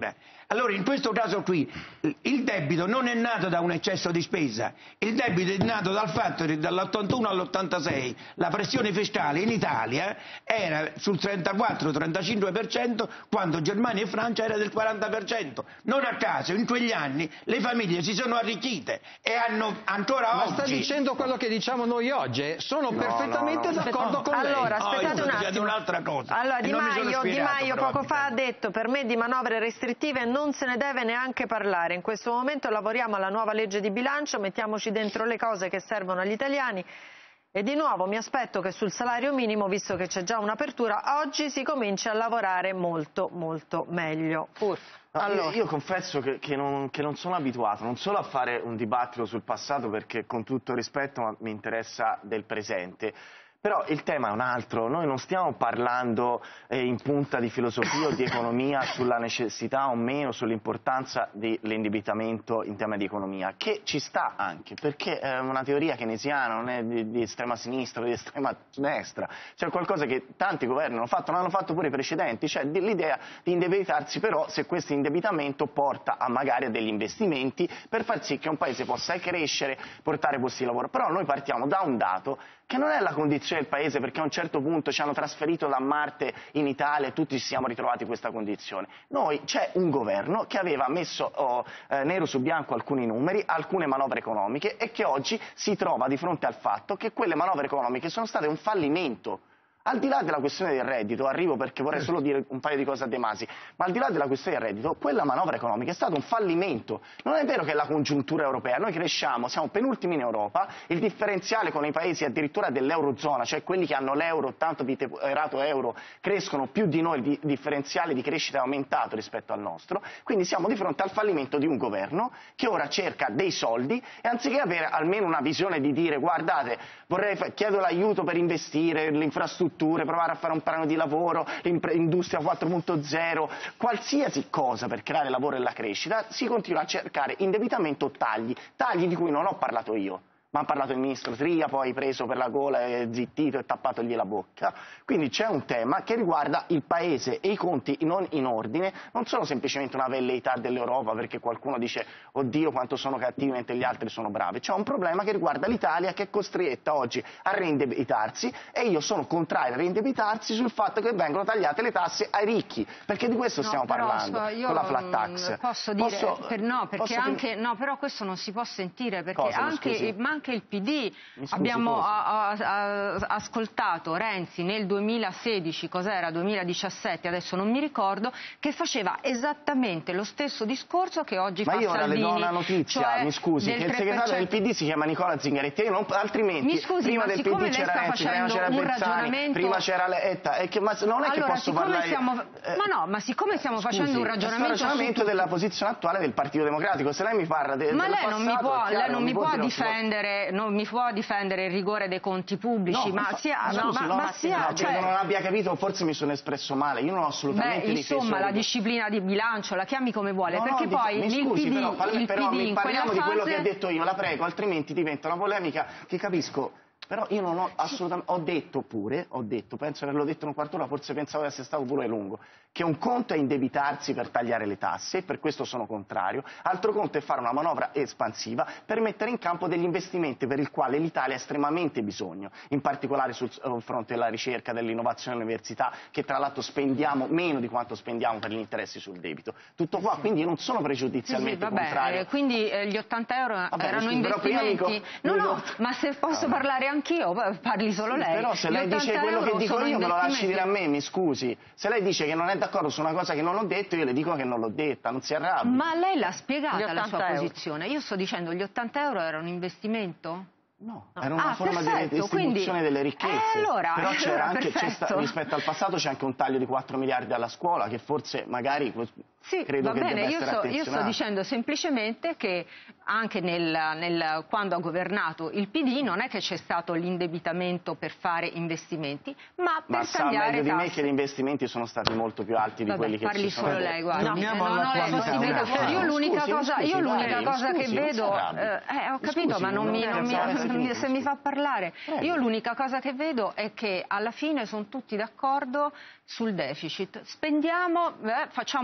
Allora in questo caso qui il debito non è nato da un eccesso di spesa, il debito è nato dal fatto che dall'ottantuno all'ottantasei la pressione fiscale in Italia era sul trentaquattro trentacinque per cento quando Germania e Francia era del quaranta per cento. Non a caso in quegli anni le famiglie si sono arricchite e hanno ancora Ma oggi... sta dicendo quello che diciamo noi oggi? Sono No, perfettamente no, no. d'accordo No. con lei. Allora, No, aspettate io un sto dicendo attimo. un'altra cosa. Allora, E Di non mi sono Maio, Di spiegato, Maio poco fa ha probabilmente. detto per me di manovre restrittive non se ne deve neanche parlare. In questo momento lavoriamo alla nuova legge di bilancio, mettiamoci dentro le cose che servono agli italiani. E di nuovo mi aspetto che sul salario minimo, visto che c'è già un'apertura, oggi si cominci a lavorare molto molto meglio. No, Allora. io, io confesso che, che, non, che non sono abituato non solo a fare un dibattito sul passato, perché con tutto rispetto mi interessa del presente. Però il tema è un altro, noi non stiamo parlando eh, in punta di filosofia o di economia sulla necessità o meno, sull'importanza dell'indebitamento in tema di economia, che ci sta anche, perché è una teoria keynesiana, non è di, di estrema sinistra o di estrema destra, cioè qualcosa che tanti governi hanno fatto, non hanno fatto pure i precedenti, cioè l'idea di indebitarsi, però se questo indebitamento porta a magari a degli investimenti per far sì che un paese possa crescere, portare posti di lavoro. Però noi partiamo da un dato che non è la condizione del paese, perché a un certo punto ci hanno trasferito da Marte in Italia e tutti ci siamo ritrovati in questa condizione. Noi c'è un governo che aveva messo oh, eh, nero su bianco alcuni numeri, alcune manovre economiche e che oggi si trova di fronte al fatto che quelle manovre economiche sono state un fallimento. Al di là della questione del reddito, arrivo perché vorrei solo dire un paio di cose a De Masi, ma al di là della questione del reddito, quella manovra economica è stato un fallimento. Non è vero che è la congiuntura europea, noi cresciamo, siamo penultimi in Europa, il differenziale con i paesi addirittura dell'eurozona, cioè quelli che hanno l'euro, tanto vituperato euro, crescono più di noi, il differenziale di crescita è aumentato rispetto al nostro, quindi siamo di fronte al fallimento di un governo che ora cerca dei soldi e anziché avere almeno una visione di dire guardate, vorrei chiedo l'aiuto per investire, l'infrastruttura, provare a fare un piano di lavoro, industria quattro punto zero, qualsiasi cosa per creare lavoro e la crescita, si continua a cercare indebitamento o tagli, tagli di cui non ho parlato io. Ma ha parlato il ministro Tria, poi preso per la gola e zittito e tappatogli la bocca. Quindi c'è un tema che riguarda il paese e i conti non in ordine, non sono semplicemente una velleità dell'Europa perché qualcuno dice oddio quanto sono cattivi mentre gli altri sono bravi, c'è un problema che riguarda l'Italia che è costretta oggi a reindebitarsi e io sono contrario a reindebitarsi sul fatto che vengono tagliate le tasse ai ricchi, perché di questo no, stiamo però, parlando io con la flat tax. Posso dire, posso, per, no, perché posso anche, no, però questo non si può sentire perché Cosa, anche, ma anche il P D scusi, abbiamo a, a, a, ascoltato Renzi nel duemilasedici, cos'era, duemiladiciassette, adesso non mi ricordo, che faceva esattamente lo stesso discorso che oggi ma fa io ora Salvini. le do una notizia, Cioè mi scusi, che il segretario del P D si chiama Nicola Zingaretti, non, altrimenti mi scusi, prima ma del P siccome D lei c'era sta Renzi, prima c'era facendo un Bersani, ragionamento... prima c'era Letta, e che, ma non è allora, che posso parlare... Siamo... Eh, ma no, ma siccome stiamo scusi, facendo un ragionamento, un ragionamento su della posizione attuale del Partito Democratico, se lei mi parla de, ma del lei non mi passato, può, è chiaro, lei non mi può dire, difendere, non mi può difendere il rigore dei conti pubblici, no, ma fa... sia, scusi, no, ma, no, ma sia, no, cioè... credo non abbia capito, forse mi sono espresso male, io non ho assolutamente Beh, difeso... insomma, la disciplina di bilancio, la chiami come vuole, no, perché no, poi mi il scusi, P D, però, parla, il però P D in parliamo quella di quello fase... che ha detto io, la prego, altrimenti diventa una polemica che capisco... Però io non ho assolutamente, ho detto pure, ho detto, penso che l'ho detto in un quarto d'ora, forse pensavo di essere stato pure lungo, che un conto è indebitarsi per tagliare le tasse, e per questo sono contrario, altro conto è fare una manovra espansiva per mettere in campo degli investimenti per il quale l'Italia ha estremamente bisogno, in particolare sul fronte della ricerca, dell'innovazione all'università, che tra l'altro spendiamo meno di quanto spendiamo per gli interessi sul debito. Tutto qua, quindi io non sono pregiudizialmente sì, sì, vabbè, contrario. Eh, quindi eh, gli ottanta euro vabbè, erano scusi, investimenti? Dico, no, dico... no, ma se posso vabbè. parlare anch'io, parli solo sì, lei. Però se lei dice quello che dico io me lo lasci dire a me, mi scusi. Se lei dice che non è d'accordo su una cosa che non ho detto, io le dico che non l'ho detta, non si arrabbi. Ma lei l'ha spiegata la sua euro. posizione. Io sto dicendo gli ottanta euro era un investimento? No, era una ah, forma perfetto, di distribuzione quindi... delle ricchezze. Eh, allora, però c'era allora, anche, c'è sta, rispetto al passato c'è anche un taglio di quattro miliardi alla scuola, che forse magari sì, credo va che bene, debba io essere sto, io sto dicendo semplicemente che anche nel, nel, quando ha governato il P D non è che c'è stato l'indebitamento per fare investimenti, ma per ma sa tagliare meglio di tasse. me che gli investimenti sono stati molto più alti di Vabbè, quelli che parli ci sono. solo lei, guarda. No, non alla ho la qualità, possibilità. Io l'unica scusi, cosa, scusi, io l'unica dai, cosa scusi, che non vedo, si arrabbi. eh, eh, ho capito, Scusi, ma non non mi, è non mi, ragione, non mi- se mi fa parlare. Prego. Io l'unica cosa che vedo è che alla fine sono tutti d'accordo sul deficit. Spendiamo, eh, facciamo investimenti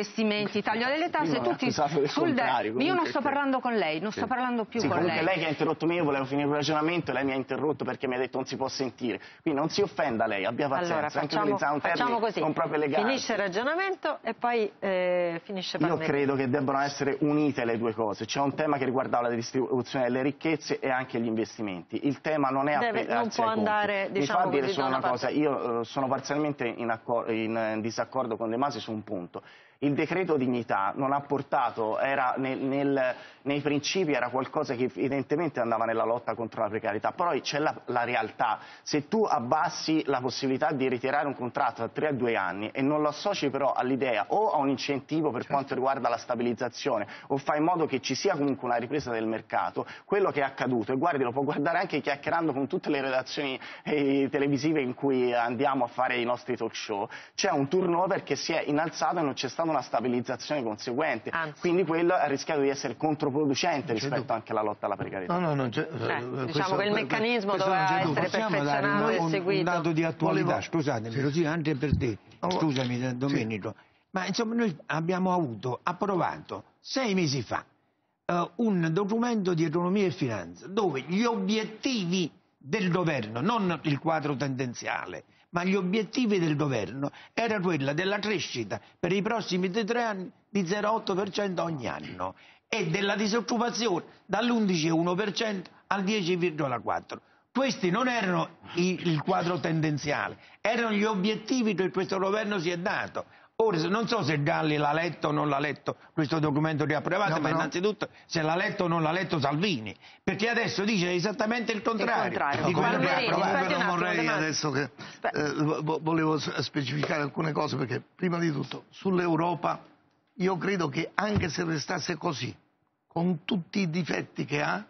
investimenti, taglio delle tasse, tutti sul de- io non sto parlando con lei, non sto parlando più sì, con comunque lei. lei che ha interrotto me, io volevo finire il ragionamento e lei mi ha interrotto perché mi ha detto non si può sentire. Quindi non si offenda lei, abbia pazienza, allora, anche facciamo, utilizzare un termine facciamo così. non proprio elegante. Finisce il ragionamento e poi eh, finisce Palmerini. Io credo che debbano essere unite le due cose. C'è un tema che riguardava la distribuzione delle ricchezze e anche gli investimenti. Il tema non è Deve, non può andare, mi diciamo fa dire così, solo una parte. cosa, io eh, sono parzialmente in, accor- in, in disaccordo con De Masi su un punto. Il decreto dignità non ha portato, era nel, nel, nei principi era qualcosa che evidentemente andava nella lotta contro la precarietà, poi c'è la, la realtà. Se tu abbassi la possibilità di ritirare un contratto da tre a due anni e non lo associ però all'idea o a un incentivo per quanto riguarda la stabilizzazione o fai in modo che ci sia comunque una ripresa del mercato, quello che è accaduto, e guardi, lo può guardare anche chiacchierando con tutte le redazioni eh, televisive in cui andiamo a fare i nostri talk show, c'è un turnover che si è innalzato e non c'è stato una stabilizzazione conseguente. Anzi. Quindi quello ha rischiato di essere controproducente rispetto anche alla lotta alla precarietà. No, no, non c'è, eh, questo, diciamo che il meccanismo questo doveva essere Possiamo perfezionato dare e un, seguito. un dato di attualità, Volevo... scusatemi, sì. così anche per te, scusami Domenico, sì. Ma insomma noi abbiamo avuto, approvato sei mesi fa uh, un documento di economia e finanza dove gli obiettivi del governo, non il quadro tendenziale, ma gli obiettivi del governo era quella della crescita per i prossimi tre anni di zero virgola otto per cento ogni anno e della disoccupazione dall'undici virgola uno per cento al dieci virgola quattro per cento. Questi non erano i, il quadro tendenziale, erano gli obiettivi che questo governo si è dato. Ora, non so se Galli l'ha letto o non l'ha letto questo documento che ha approvato, no, ma no. Innanzitutto se l'ha letto o non l'ha letto Salvini, perché adesso dice esattamente il contrario, il contrario. di quello che ha approvato. Però vorrei adesso che eh, volevo specificare alcune cose, perché prima di tutto sull'Europa io credo che anche se restasse così, con tutti i difetti che ha,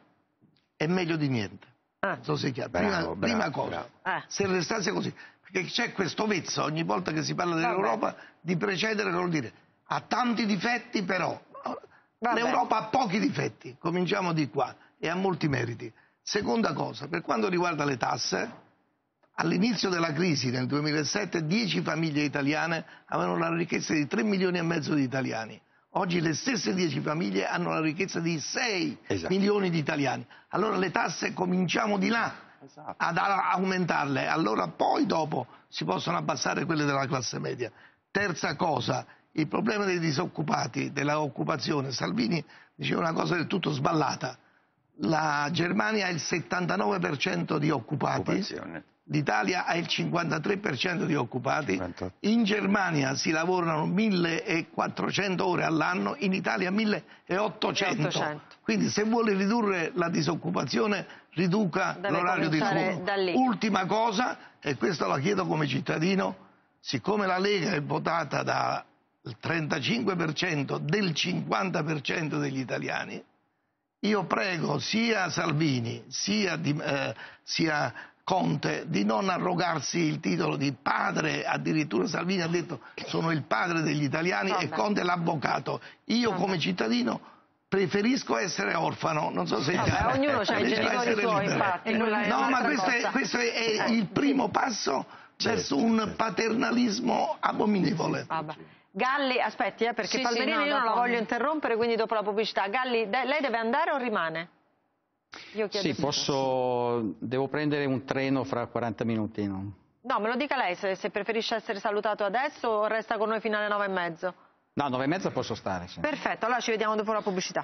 è meglio di niente. Ah. Non so se è chiaro. Prima, bravo, prima bravo, cosa, bravo. se restasse così, perché c'è questo vezzo ogni volta che si parla dell'Europa di precedere, vuol dire ha tanti difetti, però l'Europa ha pochi difetti, cominciamo di qua, e ha molti meriti. Seconda cosa, per quanto riguarda le tasse, all'inizio della crisi nel duemilasette dieci famiglie italiane avevano la ricchezza di tre milioni e mezzo di italiani. Oggi le stesse dieci famiglie hanno la ricchezza di sei esatto. milioni di italiani. Allora le tasse cominciamo di là esatto. ad aumentarle, allora poi dopo si possono abbassare quelle della classe media. Terza cosa, il problema dei disoccupati, della occupazione. Salvini diceva una cosa del tutto sballata. La Germania ha il settantanove per cento di occupati, l'Italia ha il cinquantatré per cento di occupati, in Germania si lavorano millequattrocento ore all'anno, in Italia milleottocento. Quindi se vuole ridurre la disoccupazione riduca l'orario di lavoro. Ultima cosa, e questo la chiedo come cittadino, siccome la Lega è votata dal trentacinque per cento del cinquanta per cento degli italiani, io prego sia Salvini sia, di, eh, sia Conte di non arrogarsi il titolo di padre. Addirittura Salvini ha detto sono il padre degli italiani. Vabbè. E Conte l'avvocato. Io Vabbè. come cittadino preferisco essere orfano, non so se è chiaro. Ognuno ha i genitori suoi, infatti. No, ma questo è, questo è, è eh, il primo sì. passo verso un certo. paternalismo abominevole. Vabbè. Galli, aspetti, eh, perché sì, Palmerini sì, no, io non la dopo... voglio interrompere, quindi dopo la pubblicità. Galli, lei deve andare o rimane? Io chiedo sì, posso... devo prendere un treno fra quaranta minuti. No, no me lo dica lei, se, se preferisce essere salutato adesso o resta con noi fino alle nove e mezzo? No, nove e mezza posso stare, sì. Perfetto, allora ci vediamo dopo la pubblicità.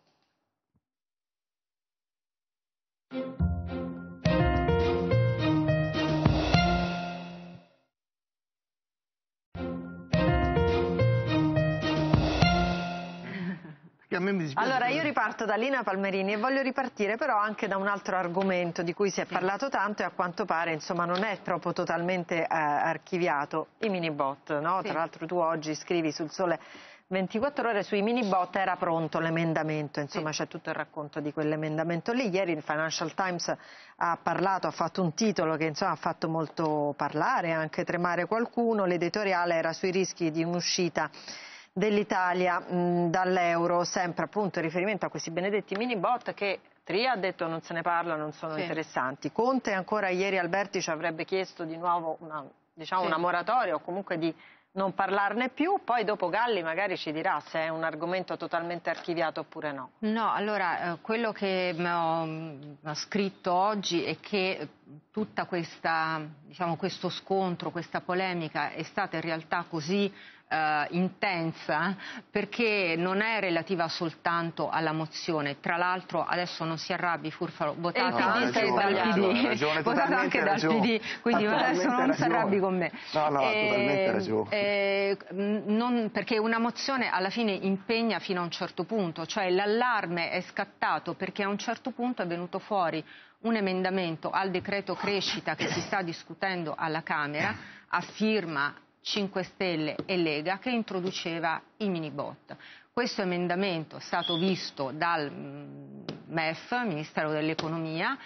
Allora io riparto da Lina Palmerini e voglio ripartire però anche da un altro argomento di cui si è parlato tanto e a quanto pare insomma non è troppo totalmente eh, archiviato, i mini bot, no? Sì. Tra l'altro tu oggi scrivi sul Sole ventiquattro ore sui mini bot, era pronto l'emendamento, insomma sì. C'è tutto il racconto di quell'emendamento lì. Ieri il Financial Times ha parlato, ha fatto un titolo che insomma ha fatto molto parlare, anche tremare qualcuno. L'editoriale era sui rischi di un'uscita dell'Italia dall'euro, sempre appunto in riferimento a questi benedetti mini bot che Tria ha detto non se ne parla, non sono sì. interessanti. Conte ancora ieri al vertice avrebbe chiesto di nuovo una, diciamo, sì. una moratoria o comunque di non parlarne più, poi dopo Galli magari ci dirà se è un argomento totalmente archiviato oppure no. No, allora eh, quello che ho, ho scritto oggi è che tutta questa, diciamo, questo scontro, questa polemica è stata in realtà così Uh, intensa perché non è relativa soltanto alla mozione. Tra l'altro adesso non si arrabbi Furfaro, votato no, anche ragione, dal ragione, P D, ragione, votato anche dal P D, quindi adesso non si arrabbi con me. No, no, eh, totalmente ragione. Eh, non, perché una mozione alla fine impegna fino a un certo punto, cioè l'allarme è scattato perché a un certo punto è venuto fuori un emendamento al decreto crescita che si sta discutendo alla Camera a firma cinque Stelle e Lega, che introduceva i mini bot. Questo emendamento è stato visto dal M E F, Ministero dell'Economia,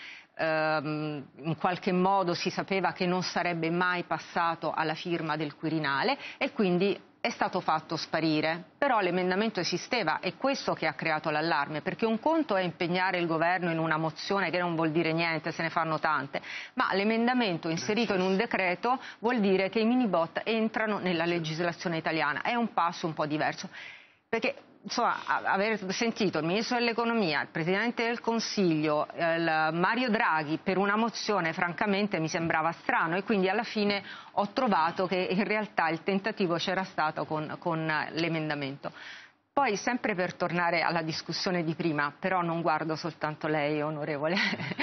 ehm, in qualche modo si sapeva che non sarebbe mai passato alla firma del Quirinale e quindi è stato fatto sparire, però l'emendamento esisteva, è questo che ha creato l'allarme, perché un conto è impegnare il governo in una mozione che non vuol dire niente, se ne fanno tante, ma l'emendamento inserito in un decreto vuol dire che i minibot entrano nella legislazione italiana, è un passo un po' diverso, perché insomma, aver sentito il Ministro dell'Economia, il Presidente del Consiglio, il Mario Draghi per una mozione francamente mi sembrava strano e quindi alla fine ho trovato che in realtà il tentativo c'era stato con, con l'emendamento. Poi sempre per tornare alla discussione di prima, però non guardo soltanto lei, onorevole,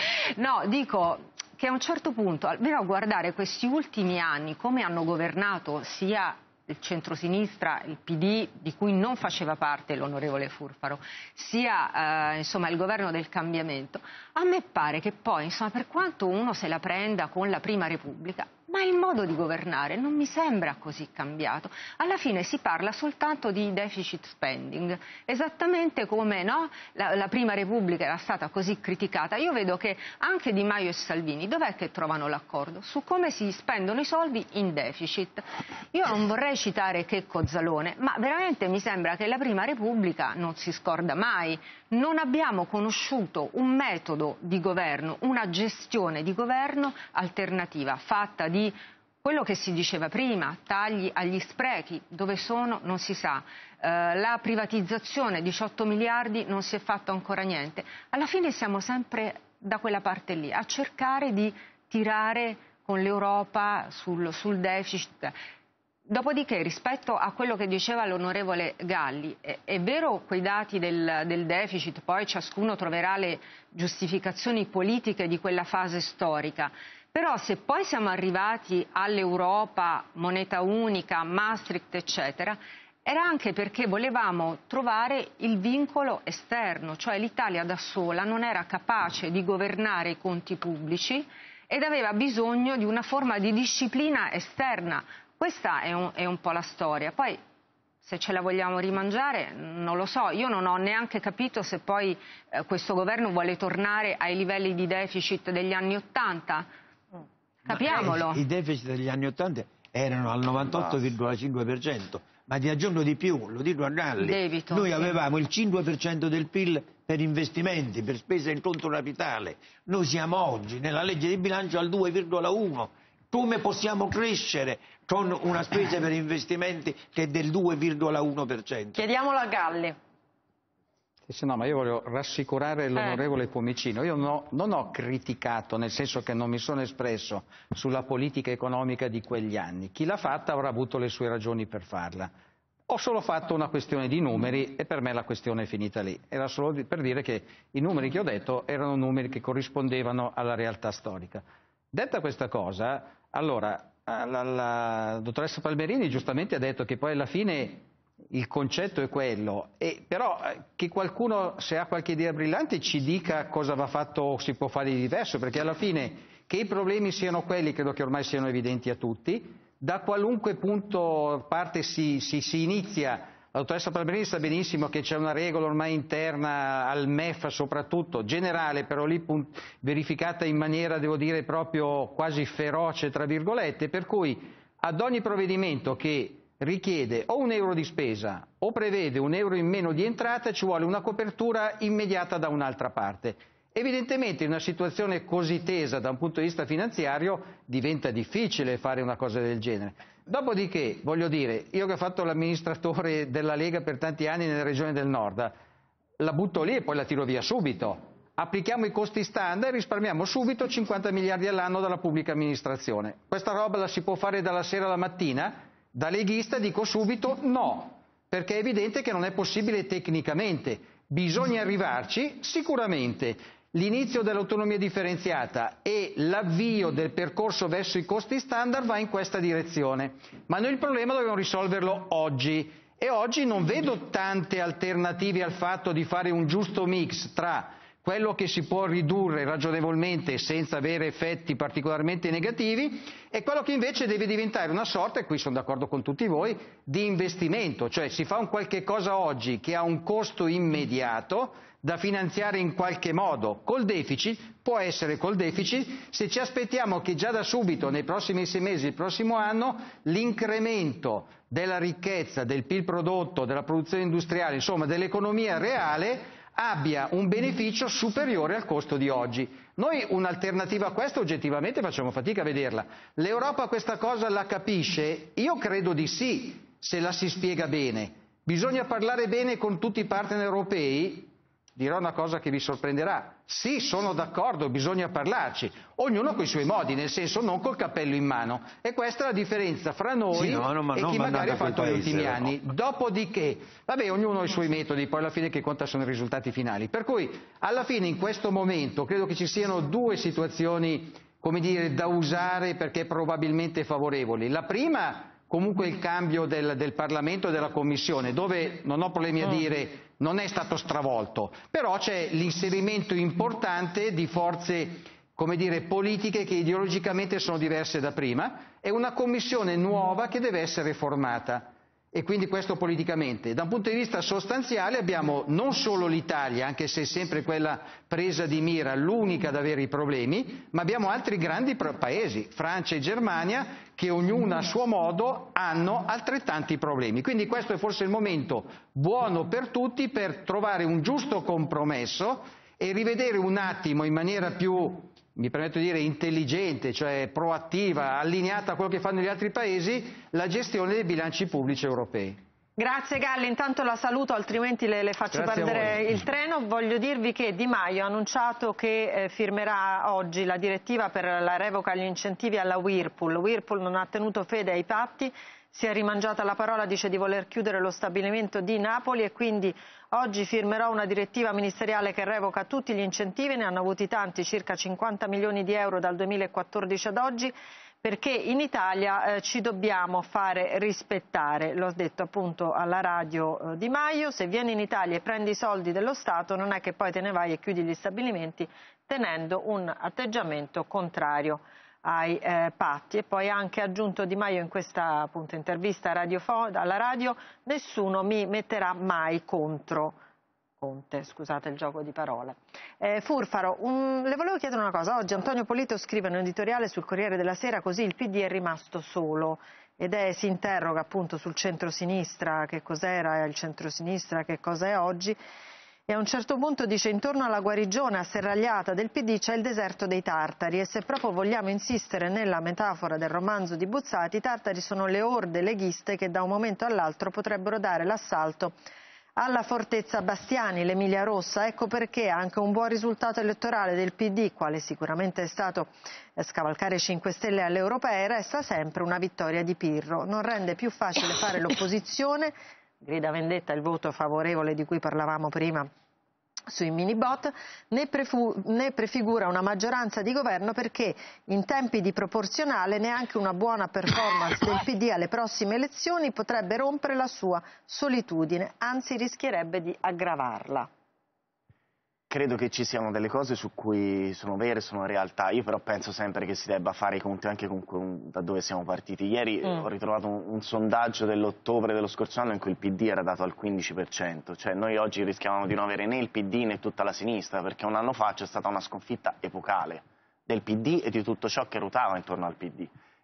no, dico che a un certo punto, almeno a guardare questi ultimi anni, come hanno governato sia il centrosinistra, il P D, di cui non faceva parte l'onorevole Furfaro, sia eh, insomma, il governo del cambiamento, a me pare che poi, insomma, per quanto uno se la prenda con la Prima Repubblica, ma il modo di governare non mi sembra così cambiato. Alla fine si parla soltanto di deficit spending, esattamente come no, la, la Prima Repubblica era stata così criticata. Io vedo che anche Di Maio e Salvini, dov'è che trovano l'accordo? Su come si spendono i soldi in deficit. Io non vorrei citare Checco Zalone, ma veramente mi sembra che la Prima Repubblica non si scorda mai. Non abbiamo conosciuto un metodo di governo, una gestione di governo alternativa, fatta di quello che si diceva prima, tagli agli sprechi, dove sono non si sa, eh, la privatizzazione, diciotto miliardi, non si è fatto ancora niente. Alla fine siamo sempre da quella parte lì, a cercare di tirare con l'Europa sul, sul deficit. Dopodiché, rispetto a quello che diceva l'onorevole Galli, è, è vero quei dati del, del deficit, poi ciascuno troverà le giustificazioni politiche di quella fase storica, però se poi siamo arrivati all'Europa, moneta unica, Maastricht, eccetera, era anche perché volevamo trovare il vincolo esterno, cioè l'Italia da sola non era capace di governare i conti pubblici ed aveva bisogno di una forma di disciplina esterna. Questa è un, è un po' la storia. Poi, se ce la vogliamo rimangiare, non lo so. Io non ho neanche capito se poi eh, questo governo vuole tornare ai livelli di deficit degli anni Ottanta. Capiamolo. Ma, eh, I deficit degli anni Ottanta erano al novantotto virgola cinque per cento, ma ti aggiungo di più, lo dico a Galli. Debito, Noi sì. avevamo il cinque per cento del P I L per investimenti, per spese in conto capitale. Noi siamo oggi, nella legge di bilancio, al due virgola uno. Come possiamo crescere con una spesa per investimenti che è del due virgola uno per cento? Chiediamolo a Galli. Sì, sì, no, ma io voglio rassicurare l'onorevole Pomicino. Io no, non ho criticato, nel senso che non mi sono espresso sulla politica economica di quegli anni. Chi l'ha fatta avrà avuto le sue ragioni per farla. Ho solo fatto una questione di numeri e per me la questione è finita lì. Era solo per dire che i numeri che ho detto erano numeri che corrispondevano alla realtà storica. Detta questa cosa, allora, la, la dottoressa Palmerini giustamente ha detto che poi alla fine il concetto è quello, e però che qualcuno, se ha qualche idea brillante, ci dica cosa va fatto o si può fare di diverso, perché alla fine che i problemi siano quelli credo che ormai siano evidenti a tutti, da qualunque punto parte si, si, si inizia. La dottoressa Palmerini sa benissimo che c'è una regola ormai interna al M E F soprattutto, generale, però lì verificata in maniera, devo dire, proprio quasi feroce, tra virgolette, per cui ad ogni provvedimento che richiede o un euro di spesa o prevede un euro in meno di entrata ci vuole una copertura immediata da un'altra parte. Evidentemente in una situazione così tesa da un punto di vista finanziario diventa difficile fare una cosa del genere. Dopodiché, voglio dire, io che ho fatto l'amministratore della Lega per tanti anni nelle regioni del nord, la butto lì e poi la tiro via subito. Applichiamo i costi standard e risparmiamo subito cinquanta miliardi all'anno dalla pubblica amministrazione. Questa roba la si può fare dalla sera alla mattina? Da leghista dico subito no, perché è evidente che non è possibile tecnicamente. Bisogna arrivarci sicuramente. L'inizio dell'autonomia differenziata e l'avvio del percorso verso i costi standard va in questa direzione, ma noi il problema dobbiamo risolverlo oggi e oggi non vedo tante alternative al fatto di fare un giusto mix tra quello che si può ridurre ragionevolmente senza avere effetti particolarmente negativi e quello che invece deve diventare una sorta, e qui sono d'accordo con tutti voi, di investimento, cioè si fa un qualche cosa oggi che ha un costo immediato da finanziare in qualche modo col deficit, può essere col deficit, se ci aspettiamo che già da subito nei prossimi sei mesi, il prossimo anno, l'incremento della ricchezza, del P I L prodotto, della produzione industriale, insomma dell'economia reale abbia un beneficio superiore al costo di oggi. Noi un'alternativa a questo oggettivamente facciamo fatica a vederla. L'Europa questa cosa la capisce? Io credo di sì, se la si spiega bene. Bisogna parlare bene con tutti i partner europei? Dirò una cosa che vi sorprenderà. Sì, sono d'accordo, bisogna parlarci. Ognuno con i suoi modi, nel senso non col cappello in mano. E questa è la differenza fra noi sì, no, no, ma e chi magari ha fatto gli ultimi no. anni. Dopodiché, vabbè, ognuno ha i suoi metodi, poi alla fine che conta sono i risultati finali. Per cui, alla fine, in questo momento, credo che ci siano due situazioni, come dire, da usare perché probabilmente favorevoli. La prima, comunque, il cambio del, del Parlamento e della Commissione, dove non ho problemi a dire non è stato stravolto, però c'è l'inserimento importante di forze, come dire, politiche che ideologicamente sono diverse da prima e una commissione nuova che deve essere formata. E quindi questo politicamente. Da un punto di vista sostanziale abbiamo non solo l'Italia, anche se è sempre quella presa di mira, l'unica ad avere i problemi, ma abbiamo altri grandi paesi, Francia e Germania, che ognuna a suo modo hanno altrettanti problemi. Quindi questo è forse il momento buono per tutti per trovare un giusto compromesso e rivedere un attimo in maniera più, mi permetto di dire, intelligente, cioè proattiva, allineata a quello che fanno gli altri paesi, la gestione dei bilanci pubblici europei. Grazie Galli, intanto la saluto, altrimenti le, le faccio Grazie perdere il treno. Voglio dirvi che Di Maio ha annunciato che eh, firmerà oggi la direttiva per la revoca agli incentivi alla Whirlpool. Whirlpool non ha tenuto fede ai patti, si è rimangiata la parola, dice di voler chiudere lo stabilimento di Napoli e quindi oggi firmerò una direttiva ministeriale che revoca tutti gli incentivi, ne hanno avuti tanti, circa cinquanta milioni di euro dal duemilaquattordici ad oggi, perché in Italia eh, ci dobbiamo fare rispettare, l'ho detto appunto alla radio eh, Di Maio, se vieni in Italia e prendi i soldi dello Stato non è che poi te ne vai e chiudi gli stabilimenti tenendo un atteggiamento contrario ai eh, patti. E poi ha anche aggiunto Di Maio in questa appunto intervista alla radio, nessuno mi metterà mai contro Conte, scusate il gioco di parole. Eh, Furfaro, un, le volevo chiedere una cosa. Oggi Antonio Polito scrive un editoriale sul Corriere della Sera, così il P D è rimasto solo ed è, si interroga appunto sul centrosinistra, che cos'era il centrosinistra, che cosa è oggi, e a un certo punto dice intorno alla guarigione asserragliata del P D c'è il deserto dei tartari e se proprio vogliamo insistere nella metafora del romanzo di Buzzati, i tartari sono le orde leghiste che da un momento all'altro potrebbero dare l'assalto alla fortezza Bastiani, l'Emilia Rossa. Ecco perché anche un buon risultato elettorale del P D, quale sicuramente è stato scavalcare i cinque Stelle alle europee, resta sempre una vittoria di Pirro. Non rende più facile fare l'opposizione, grida vendetta il voto favorevole di cui parlavamo prima sui mini-bot, né, né prefigura una maggioranza di governo perché in tempi di proporzionale neanche una buona performance del P D alle prossime elezioni potrebbe rompere la sua solitudine, anzi rischierebbe di aggravarla. Credo che ci siano delle cose su cui sono vere, sono realtà. Io però penso sempre che si debba fare i conti anche con, con da dove siamo partiti. Ieri mm. ho ritrovato un, un sondaggio dell'ottobre dello scorso anno in cui il P D era dato al quindici per cento. Cioè noi oggi rischiavamo di non avere né il P D né tutta la sinistra, perché un anno fa c'è stata una sconfitta epocale del P D e di tutto ciò che ruotava intorno al P D.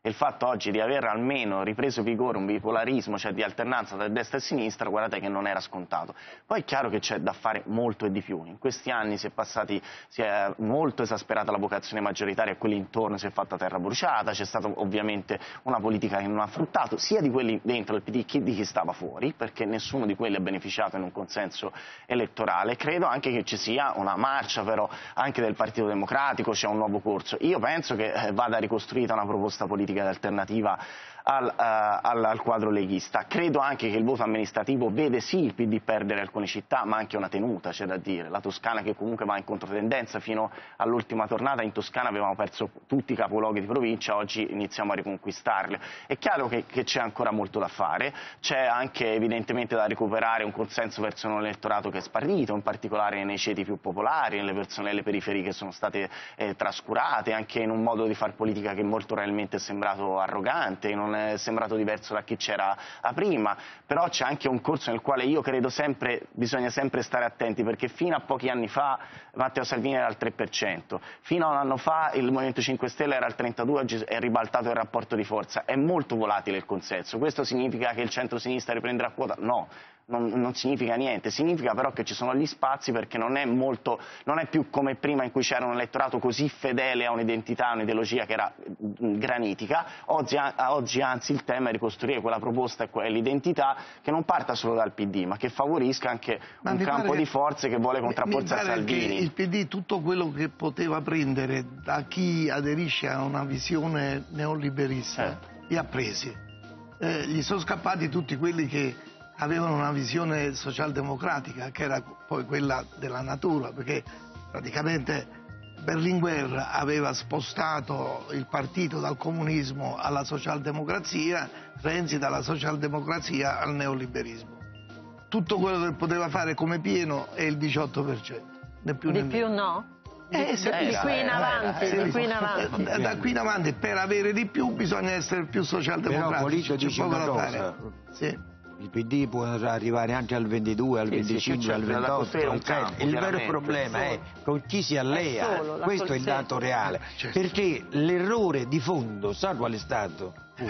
e il fatto oggi di aver almeno ripreso vigore un bipolarismo, cioè di alternanza tra destra e sinistra, guardate che non era scontato. Poi è chiaro che c'è da fare molto e di più. In questi anni si è passati, si è molto esasperata la vocazione maggioritaria e quelli intorno si è fatta terra bruciata, c'è stata ovviamente una politica che non ha fruttato, sia di quelli dentro il P D che di chi stava fuori, perché nessuno di quelli ha beneficiato in un consenso elettorale. Credo anche che ci sia una marcia però anche del Partito Democratico, c'è un nuovo corso. Io penso che eh, vada ricostruita una proposta politica alternativa al, uh, al, al quadro leghista. Credo anche che il voto amministrativo vede sì il P D perdere alcune città, ma anche una tenuta, c'è da dire. La Toscana che comunque va in controtendenza, fino all'ultima tornata in Toscana avevamo perso tutti i capoluoghi di provincia, oggi iniziamo a riconquistarli. È chiaro che, che c'è ancora molto da fare, c'è anche evidentemente da recuperare un consenso verso un elettorato che è sparito, in particolare nei ceti più popolari, nelle persone delle periferie che sono state eh, trascurate, anche in un modo di far politica che molto realmente è sembrato arrogante, non è sembrato diverso da chi c'era prima, però c'è anche un corso nel quale io credo sempre, bisogna sempre stare attenti, perché fino a pochi anni fa Matteo Salvini era al tre per cento, fino a un anno fa il Movimento cinque Stelle era al trentadue per cento, oggi è ribaltato il rapporto di forza, è molto volatile il consenso. Questo significa che il centro-sinistra riprenderà quota? No. Non, non significa niente, significa però che ci sono gli spazi, perché non è, molto, non è più come prima in cui c'era un elettorato così fedele a un'identità, a un'ideologia che era granitica. Oggi, oggi anzi il tema è ricostruire quella proposta e quell'identità che non parta solo dal P D, ma che favorisca anche ma un campo che, di forze che vuole contrapporsi a Salvini. Che il P D tutto quello che poteva prendere da chi aderisce a una visione neoliberista eh. li ha presi, eh, gli sono scappati tutti quelli che avevano una visione socialdemocratica, che era poi quella della natura, perché praticamente Berlinguer aveva spostato il partito dal comunismo alla socialdemocrazia, Renzi dalla socialdemocrazia al neoliberismo. Tutto quello che poteva fare come pieno è il diciotto per cento, né più né Di più no? Eh, di, era, di qui in avanti, era, di qui in avanti. Da, da qui in avanti per avere di più bisogna essere più socialdemocratici. Però c'è poco da fare. Sì. Il P D può arrivare anche al ventidue, al sì, venticinque, sì, al ventotto. Al campo, il vero problema è con chi si allea, è questo è il dato reale. Certo. Perché l'errore di fondo, sa qual è stato?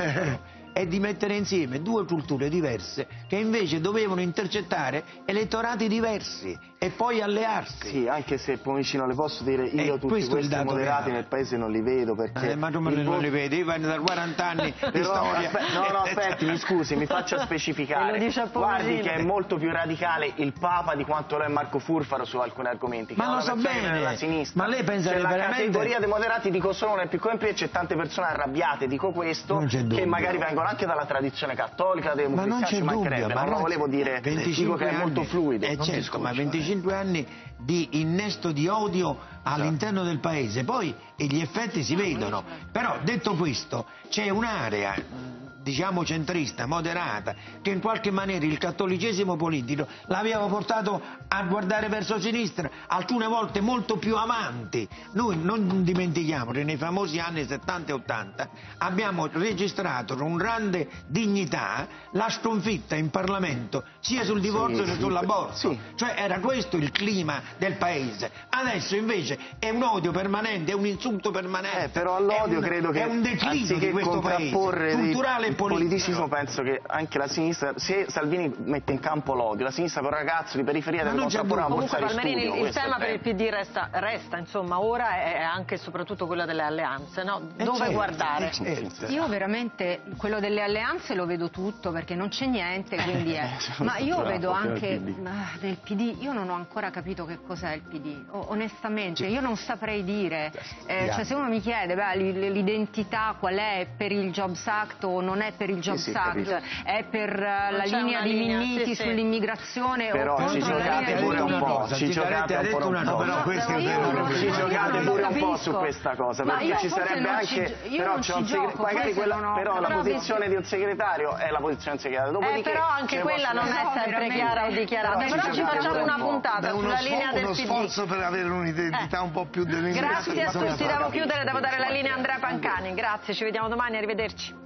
È di mettere insieme due culture diverse che invece dovevano intercettare elettorati diversi e poi allearsi. Sì, anche se Pomicino le posso dire, io eh, tutti questi moderati reale. Nel paese non li vedo, perché... Eh, ma come non voto... li vedi? Io vengo da quaranta anni di storia. Aspe... No, no, aspetti, mi scusi, mi faccia specificare. Guardi che è molto più radicale il Papa di quanto lo è Marco Furfaro su alcuni argomenti. Ma lo so bene, sinistra. Ma lei pensa che veramente... La categoria dei moderati, dico solo nel piccolo e c'è tante persone arrabbiate, dico questo, che magari vengono anche dalla tradizione cattolica, dei ma non c'è dubbio, ma non lo volevo dire, dico che è molto fluido. Eh certo, ma venticinque anni di innesto di odio all'interno del paese, poi gli effetti si vedono, però detto questo c'è un'area diciamo centrista, moderata, che in qualche maniera il cattolicesimo politico l'aveva portato a guardare verso sinistra, alcune volte molto più avanti. Noi non dimentichiamo che nei famosi anni settanta e ottanta abbiamo registrato con grande dignità la sconfitta in Parlamento sia sul divorzio sì, che sull'aborto, sì. Cioè era questo il clima del paese. Adesso invece è un odio permanente, è un insulto permanente, eh, però all'odio credo che è un declino di questo paese, culturale e il politicismo. Penso che anche la sinistra, se Salvini mette in campo l'odio, la sinistra per un ragazzo di periferia deve contrapporre una borsa di studio. Il, il tema per il P D resta, resta insomma ora è anche e soprattutto quello delle alleanze, no? Dove certo, guardare? Certo. Io veramente quello delle alleanze lo vedo tutto, perché non c'è niente, quindi è. Ma io vedo anche nel P D, io non ho ancora capito che cos'è il P D, o, onestamente io non saprei dire, eh, cioè se uno mi chiede beh, l'identità qual è per il Jobs Act o non è per il Jobs sì, sì, Act, è per uh, la linea di Minniti sì, sull'immigrazione però o ci giocate pure un po', ci giocate pure un po', però questo è vero, ci giocate pure un po' su questa cosa, perché ci sarebbe anche, però c'è un segretario, magari quella, però la posizione di un segretario è la posizione di un segretario, dopodiché però anche quella non è sempre chiara o dichiarata, però ci facciamo una puntata sulla linea del P D. Uno sforzo per avere un'identità un po' più dell'immigrazione. Grazie a tutti, devo chiudere, devo dare la linea a Andrea Pancani, grazie, ci vediamo domani, arrivederci.